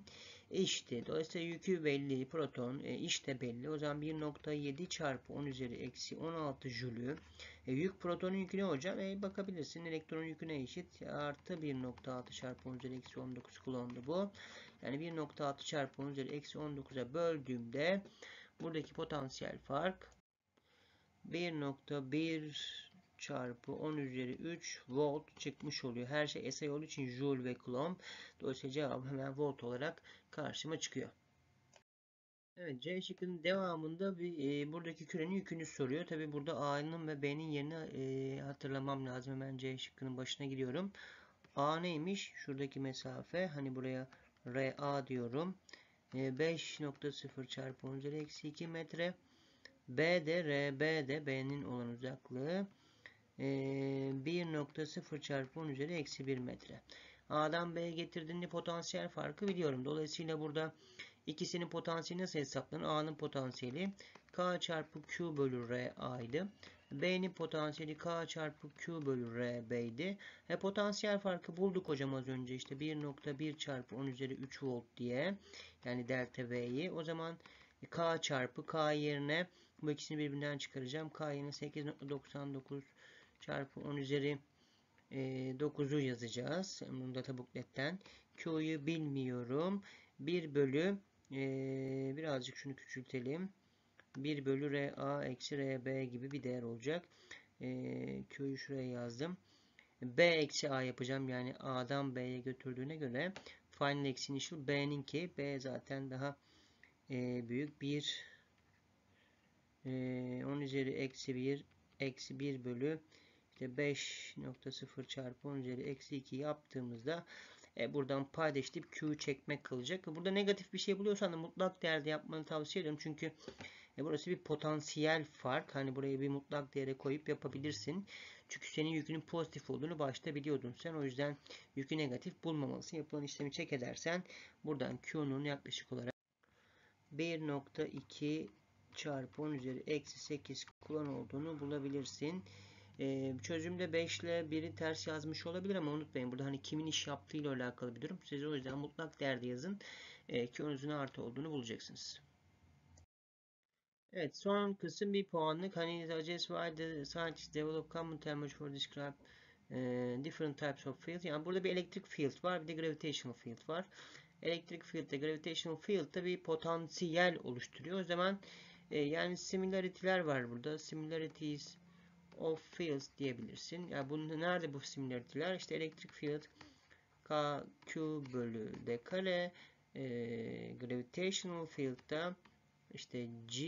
eşitti. Dolayısıyla yükü belli, proton e, iş de belli. O zaman bir nokta yedi çarpı on üzeri eksi on altı jülü. E, yük protonun yükü ne hocam? E, bakabilirsin. Elektronun yüküne eşit. Artı bir nokta altı çarpı on üzeri eksi on dokuz kullandı bu. Yani bir nokta altı çarpı on üzeri eksi on dokuza böldüğümde buradaki potansiyel fark bir nokta bir çarpı on üzeri üç volt çıkmış oluyor. Her şey S I olduğu için joule ve coulomb. Dolayısıyla cevabım hemen volt olarak karşıma çıkıyor. Evet, C şıkkının devamında bir e, buradaki kürenin yükünü soruyor. Tabi burada A'nın ve B'nin yerini e, hatırlamam lazım. Hemen C şıkkının başına gidiyorum. A neymiş? Şuradaki mesafe. Hani buraya R A diyorum. E, beş nokta sıfır çarpı on üzeri eksi iki metre. B de R B de B'nin olan uzaklığı e, bir nokta sıfır çarpı on üzeri eksi bir metre. A'dan B'ye getirdiğinde potansiyel farkı biliyorum. Dolayısıyla burada İkisinin potansiyeli nasıl hesaplanır? A'nın potansiyeli K çarpı Q bölü R A'ydı. B'nin potansiyeli K çarpı Q bölü R B'ydi. E, potansiyel farkı bulduk hocam az önce. İşte bir nokta bir çarpı on üzeri üç volt diye. Yani delta V'yi. O zaman K çarpı K yerine bu ikisini birbirinden çıkaracağım. K yerine sekiz nokta doksan dokuz çarpı on üzeri dokuzu yazacağız. Bunu da tabukletten. Q'yu bilmiyorum. bir bölü ee, birazcık şunu küçültelim. bir bölü R A eksi R B gibi bir değer olacak. Ee, Q'yu şuraya yazdım. B eksi A yapacağım. Yani A'dan B'ye götürdüğüne göre final eksi initial B'ninki. B zaten daha e, büyük. bir e, on üzeri eksi bir eksi bir bölü işte beş nokta sıfır çarpı on üzeri eksi iki yaptığımızda e, buradan paydaşlayıp Q'yu çekmek kalacak. Burada negatif bir şey buluyorsan da mutlak değerde yapmanı tavsiye ediyorum. Çünkü e, burası bir potansiyel fark. Hani buraya bir mutlak değere koyup yapabilirsin. Çünkü senin yükünün pozitif olduğunu başta biliyordun sen. O yüzden yükü negatif bulmamalısın. Yapılan işlemi check edersen buradan Q'nun yaklaşık olarak bir nokta iki çarpı on üzeri eksi sekiz kullan olduğunu bulabilirsin. Ee, çözümde beş ile biri ters yazmış olabilir ama unutmayın burada hani kimin iş yaptığıyla alakalı bir durum. Siz o yüzden mutlak değerde yazın ee, ki onun artı olduğunu bulacaksınız. Evet, son kısım bir puanlık. Hani suggest why the scientists develop common terminology for describe e, different types of fields. Yani burada bir electric field var, bir de gravitational field var. Electric field ile gravitational field da bir potansiyel oluşturuyor. O zaman e, yani similarity'ler var burada. Similarities of fields diyebilirsin. Yani bunun nerede bu similarity'ler? İşte electric field K Q bölü D kare, e, gravitational field'da işte G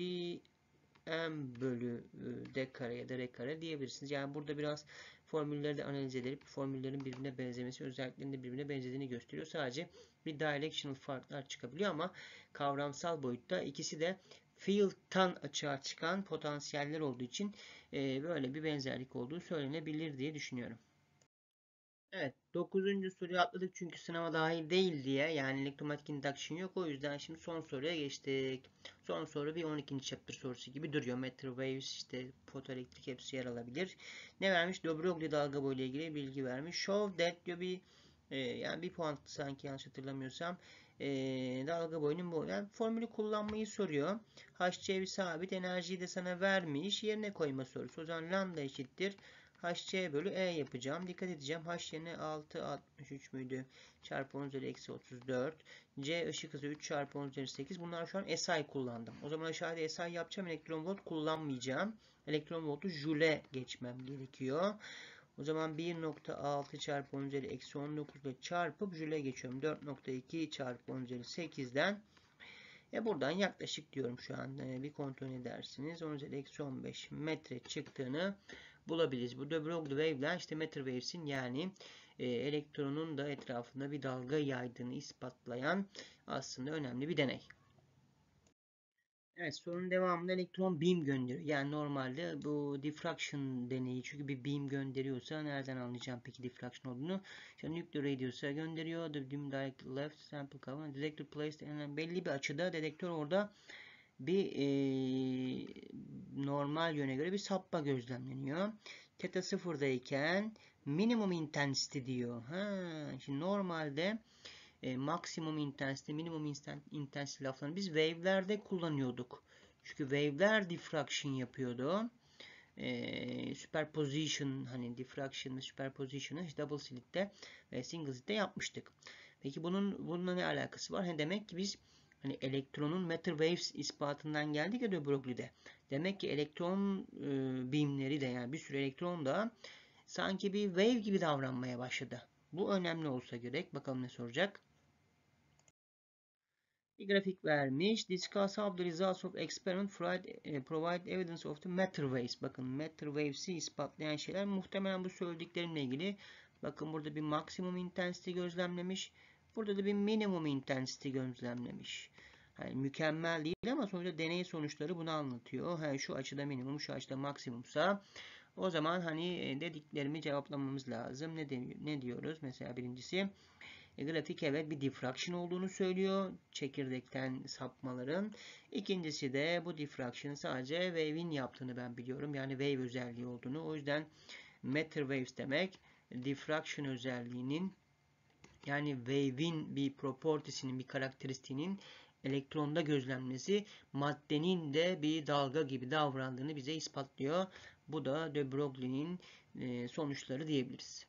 M bölü D kare ya da R kare diyebilirsiniz. Yani burada biraz formülleri de analiz edip formüllerin birbirine benzemesi, özelliklerinin de birbirine benzediğini gösteriyor. Sadece bir directional farklar çıkabiliyor ama kavramsal boyutta ikisi de field'tan açığa çıkan potansiyeller olduğu için e, böyle bir benzerlik olduğu söylenebilir diye düşünüyorum. Evet, dokuzuncu soruyu atladık çünkü sınava dahil değil diye. Yani elektromanyetik induction yok. O yüzden şimdi son soruya geçtik. Son soru bir on ikinci chapter sorusu gibi duruyor. Matter waves, işte fotoelektrik hepsi yer alabilir. Ne vermiş? de Broglie dalga boyu ile ilgili bilgi vermiş. Show that diyor bir e, yani bir puan sanki yanlış hatırlamıyorsam. E, dalga boyunun bu. Yani formülü kullanmayı soruyor. H C bir sabit enerjiyi de sana vermiş. Yerine koyma sorusu. O zaman lambda eşittir H C bölü E yapacağım. Dikkat edeceğim. H yerine altı nokta altmış üç müydü? Çarpı on üzeri eksi otuz dört. C ışık hızı üç çarpı on üzeri sekiz. Bunlar şu an S I kullandım. O zaman aşağıda S I yapacağım. Elektron volt kullanmayacağım. Elektron voltu Joule'e geçmem gerekiyor. O zaman bir nokta altı çarpı on üzeri eksi on dokuz ile çarpıp Joule'e geçiyorum. dört nokta iki çarpı on üzeri sekizden. E buradan yaklaşık diyorum şu an. E, bir kontrol edersiniz. on üzeri eksi on beş metre çıktığını bulabiliriz. Burada Broglie wave'ler işte matter waves'in yani e, elektronun da etrafında bir dalga yaydığını ispatlayan aslında önemli bir deney. Evet, sorunun devamında elektron beam gönderiyor. Yani normalde bu diffraction deneyi çünkü bir beam gönderiyorsa nereden anlayacağım peki diffraction olduğunu? İşte nuclear radius'a gönderiyor. The beam direct left sample cover. Detector placed yani belli bir açıda dedektör orada bir e, normal yöne göre bir sapma gözlemleniyor. Theta sıfırdayken minimum intensity diyor. Ha, şimdi normalde e, maksimum intensity, minimum intensity laflarını biz wave'lerde kullanıyorduk. Çünkü wave'ler diffraction yapıyordu. E, superposition, hani diffraction ve superposition'ı double slit'te ve single slit'te yapmıştık. Peki bunun bununla ne alakası var? He, demek ki biz hani elektronun matter waves ispatından geldik ya de Broglie'de. Demek ki elektron e, birimleri de, yani bir sürü elektron da sanki bir wave gibi davranmaya başladı. Bu önemli olsa gerek. Bakalım ne soracak. Bir grafik vermiş. Discuss how the results of experiment provide, provide evidence of the matter waves. Bakın matter waves'i ispatlayan şeyler muhtemelen bu söylediklerimle ilgili. Bakın burada bir maksimum intensity gözlemlemiş. Burada da bir minimum intensity gözlemlemiş. Yani mükemmel değil ama sonuçta deney sonuçları bunu anlatıyor. Yani şu açıda minimum, şu açıda maksimumsa o zaman hani dediklerimi cevaplamamız lazım. Ne, de, ne diyoruz? Mesela birincisi e, grafik evet bir diffraction olduğunu söylüyor çekirdekten sapmaların. İkincisi de bu diffraction sadece wave'in yaptığını ben biliyorum. Yani wave özelliği olduğunu. O yüzden matter waves demek diffraction özelliğinin, yani wave'in bir property'sinin, bir karakteristiğinin elektronda gözlenmesi maddenin de bir dalga gibi davrandığını bize ispatlıyor. Bu da de Broglie'nin e, sonuçları diyebiliriz.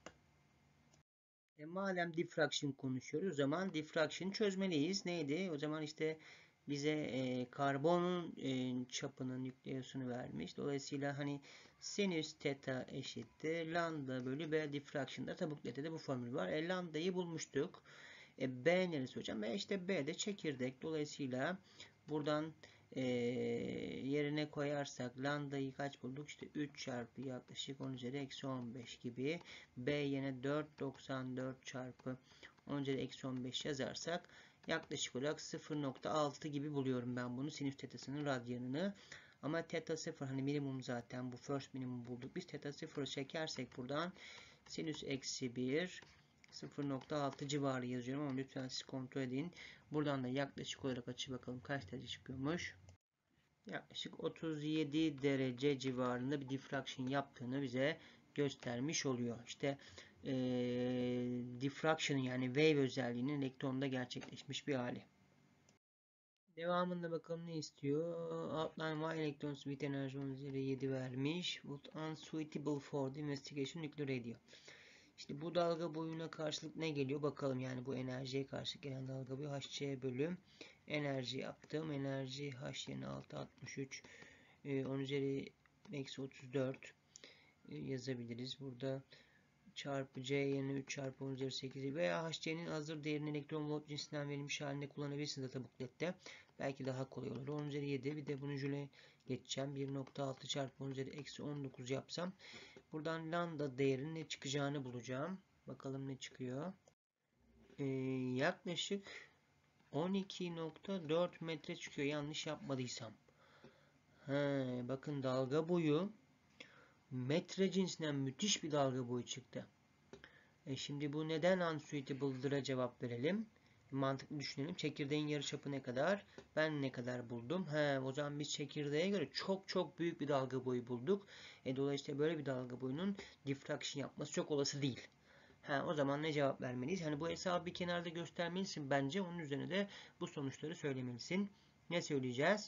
E, madem diffraction konuşuyoruz, o zaman diffraction çözmeliyiz. Neydi? O zaman işte bize e, karbonun e, çapının nükleosunu vermiş. Dolayısıyla hani sinüs theta eşittir lambda bölü B diffraction'da tabuklette de bu formül var. E, lambdayı bulmuştuk. E, B neresi hocam? E, işte B de çekirdek. Dolayısıyla buradan e, yerine koyarsak lambdayı kaç bulduk? İşte üç çarpı yaklaşık on üzeri eksi on beş gibi. B yerine dört virgül doksan dört çarpı on üzeri eksi on beş yazarsak yaklaşık olarak sıfır nokta altı gibi buluyorum ben bunu. Sinüs tetasının radyanını. Ama teta sıfır, hani minimum zaten bu first minimum bulduk. Biz teta sıfırı çekersek buradan sinüs eksi bir sıfır nokta altı civarı yazıyorum ama lütfen siz kontrol edin. Buradan da yaklaşık olarak açı bakalım kaç derece çıkıyormuş. Yaklaşık otuz yedi derece civarında bir diffraction yaptığını bize göstermiş oluyor. İşte ee, diffraction, yani wave özelliğinin elektronda gerçekleşmiş bir hali. Devamında bakalım ne istiyor? Outline why electrons with energy on üzeri yedi vermiş. Would unsuitable for the investigation nuclear radio. İşte bu dalga boyuna karşılık ne geliyor? Bakalım, yani bu enerjiye karşılık gelen dalga boyu Hc bölü enerji yaptım. Enerji H yerine altı virgül altmış üç on üzeri eksi otuz dört yazabiliriz. Burada çarpı C yerine üç çarpı on üzeri sekiz veya Hc'nin hazır değerini elektron volt cinsinden verilmiş halinde kullanabilirsiniz data booklette. Belki daha kolay olur. on üzeri yedi, bir de bunu jüle geçeceğim. bir nokta altı çarpı on üzeri eksi on dokuz yapsam buradan lambda değerinin ne çıkacağını bulacağım. Bakalım ne çıkıyor. Ee, yaklaşık on iki nokta dört metre çıkıyor yanlış yapmadıysam. He, bakın dalga boyu metre cinsinden müthiş bir dalga boyu çıktı. E şimdi bu neden unsuitable'dır'a cevap verelim. Mantıklı düşünelim. Çekirdeğin yarıçapı ne kadar? Ben ne kadar buldum? He, o zaman biz çekirdeğe göre çok çok büyük bir dalga boyu bulduk. E, dolayısıyla böyle bir dalga boyunun diffraction yapması çok olası değil. Ha, o zaman ne cevap vermeliyiz? Hani bu hesabı bir kenarda göstermelisin bence. Onun üzerine de bu sonuçları söylemelisin. Ne söyleyeceğiz?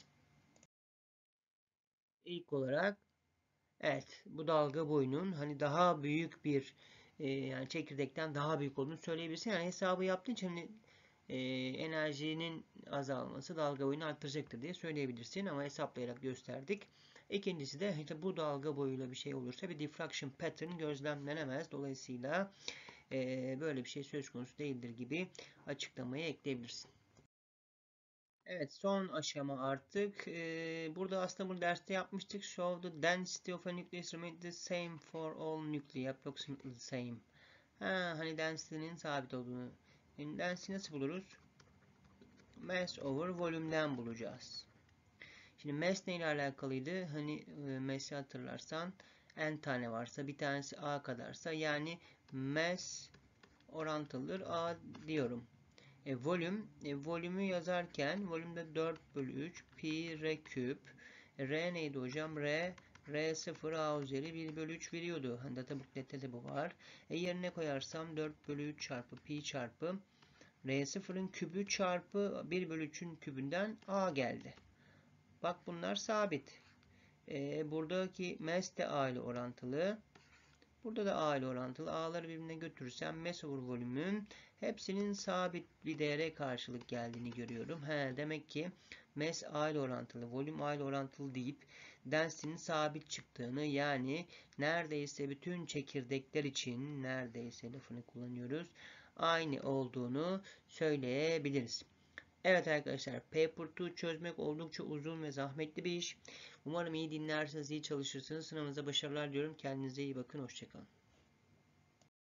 İlk olarak evet, bu dalga boyunun hani daha büyük bir e, yani çekirdekten daha büyük olduğunu söyleyebilirsin. Yani hesabı yaptığın için hani, e, enerjinin azalması dalga boyunu arttıracaktır diye söyleyebilirsin ama hesaplayarak gösterdik. İkincisi de işte bu dalga boyuyla bir şey olursa bir diffraction pattern gözlemlenemez. Dolayısıyla e, böyle bir şey söz konusu değildir gibi açıklamayı ekleyebilirsin. Evet, son aşama artık. Ee, burada aslında bu derste yapmıştık. Show the density of a nucleus remains the same for all nuclei. Approximately the same. Ha, hani density'nin sabit olduğunu. Yani density nasıl buluruz? Mass over volume'den bulacağız. Şimdi mass neyle alakalıydı? Hani e, mass'i hatırlarsan n tane varsa bir tanesi a kadarsa yani mass orantılıdır a diyorum. E, volüm, e, volümü yazarken volümde dört bölü üç pi r küp. E, r neydi hocam? R, r sıfır a üzeri bir bölü üç veriyordu. Hani data booklette de bu var. E, yerine koyarsam dört bölü üç çarpı pi çarpı R sıfırın kübü çarpı bir bölü üçün kübünden A geldi. Bak bunlar sabit. E, buradaki mass de A ile orantılı. Burada da A ile orantılı. A'ları birbirine götürürsem mass over volümün hepsinin sabit bir değere karşılık geldiğini görüyorum. He, demek ki mass A ile orantılı, volüm A ile orantılı deyip density'nin sabit çıktığını, yani neredeyse bütün çekirdekler için, neredeyse lafını kullanıyoruz, aynı olduğunu söyleyebiliriz. Evet arkadaşlar, Paper iki çözmek oldukça uzun ve zahmetli bir iş. Umarım iyi dinlersiniz, iyi çalışırsınız. Sınavınıza başarılar diliyorum. Kendinize iyi bakın. Hoşçakalın.